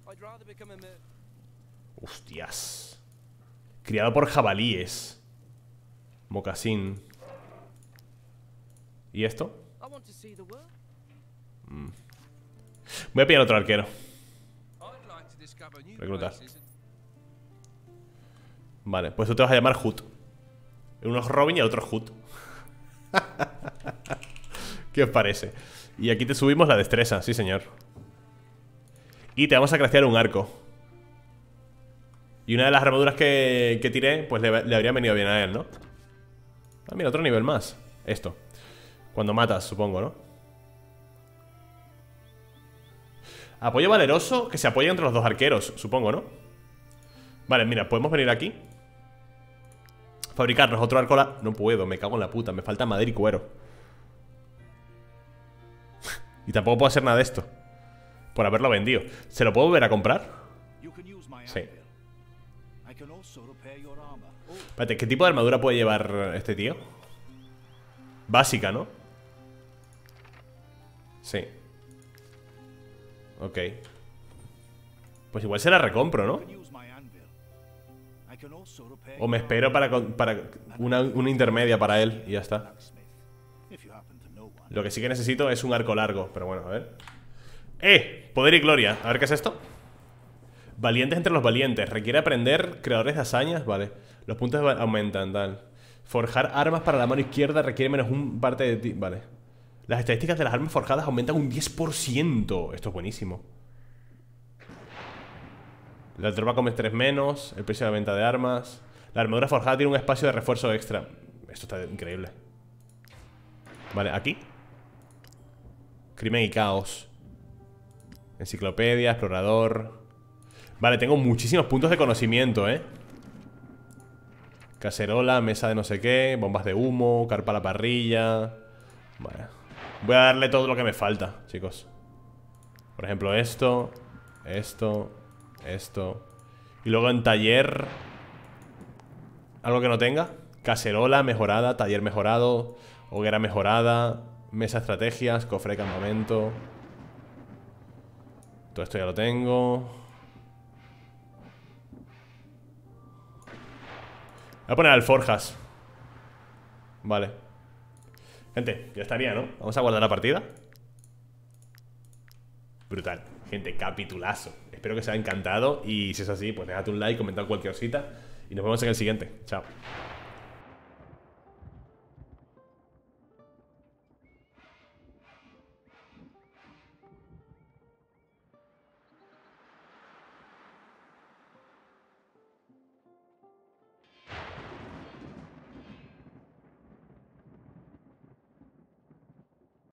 Hostias. Criado por jabalíes. Mocasín. ¿Y esto? Voy a pillar otro arquero. Reclutar. Vale, pues tú te vas a llamar Hood. Uno es Robin y el otro es Hood. ¿Qué os parece? Y aquí te subimos la destreza, sí señor. Y te vamos a craftear un arco. Y una de las armaduras que tiré, pues le habría venido bien a él, ¿no? Ah, mira, otro nivel más. Esto. Cuando matas, supongo, ¿no? Apoyo valeroso que se apoya entre los dos arqueros, supongo, ¿no? Vale, mira, podemos venir aquí. Fabricarnos otro arco. No puedo, me cago en la puta. Me falta madera y cuero. Y tampoco puedo hacer nada de esto por haberlo vendido. ¿Se lo puedo volver a comprar? Sí. Espérate, ¿qué tipo de armadura puede llevar este tío? Básica, ¿no? Sí. Ok. Pues igual se la recompro, ¿no? O me espero para una intermedia para él y ya está. Lo que sí que necesito es un arco largo. Pero bueno, a ver. Poder y gloria. A ver qué es esto. Valientes entre los valientes. Requiere aprender creadores de hazañas. Vale. Los puntos aumentan, tal. Forjar armas para la mano izquierda requiere menos un parte de ti. Vale. Las estadísticas de las armas forjadas aumentan un 10%. Esto es buenísimo. La tropa come 3 menos. El precio de la venta de armas. La armadura forjada tiene un espacio de refuerzo extra. Esto está increíble. Vale, aquí. Crimen y caos. Enciclopedia, explorador. Vale, tengo muchísimos puntos de conocimiento, Cacerola, mesa de no sé qué. Bombas de humo, carpa a la parrilla. Vale. Voy a darle todo lo que me falta, chicos. Por ejemplo, esto. Esto. Y luego en taller, algo que no tenga. Cacerola mejorada, taller mejorado, hoguera mejorada, mesa de estrategias, cofre de campamento. Todo esto ya lo tengo. Voy a poner alforjas. Vale. Gente, ya estaría, ¿no? Vamos a guardar la partida. Brutal. Gente, capitulazo. Espero que os haya encantado. Y si es así, pues dejad un like, comentad cualquier cosita. Y nos vemos en el siguiente. Chao.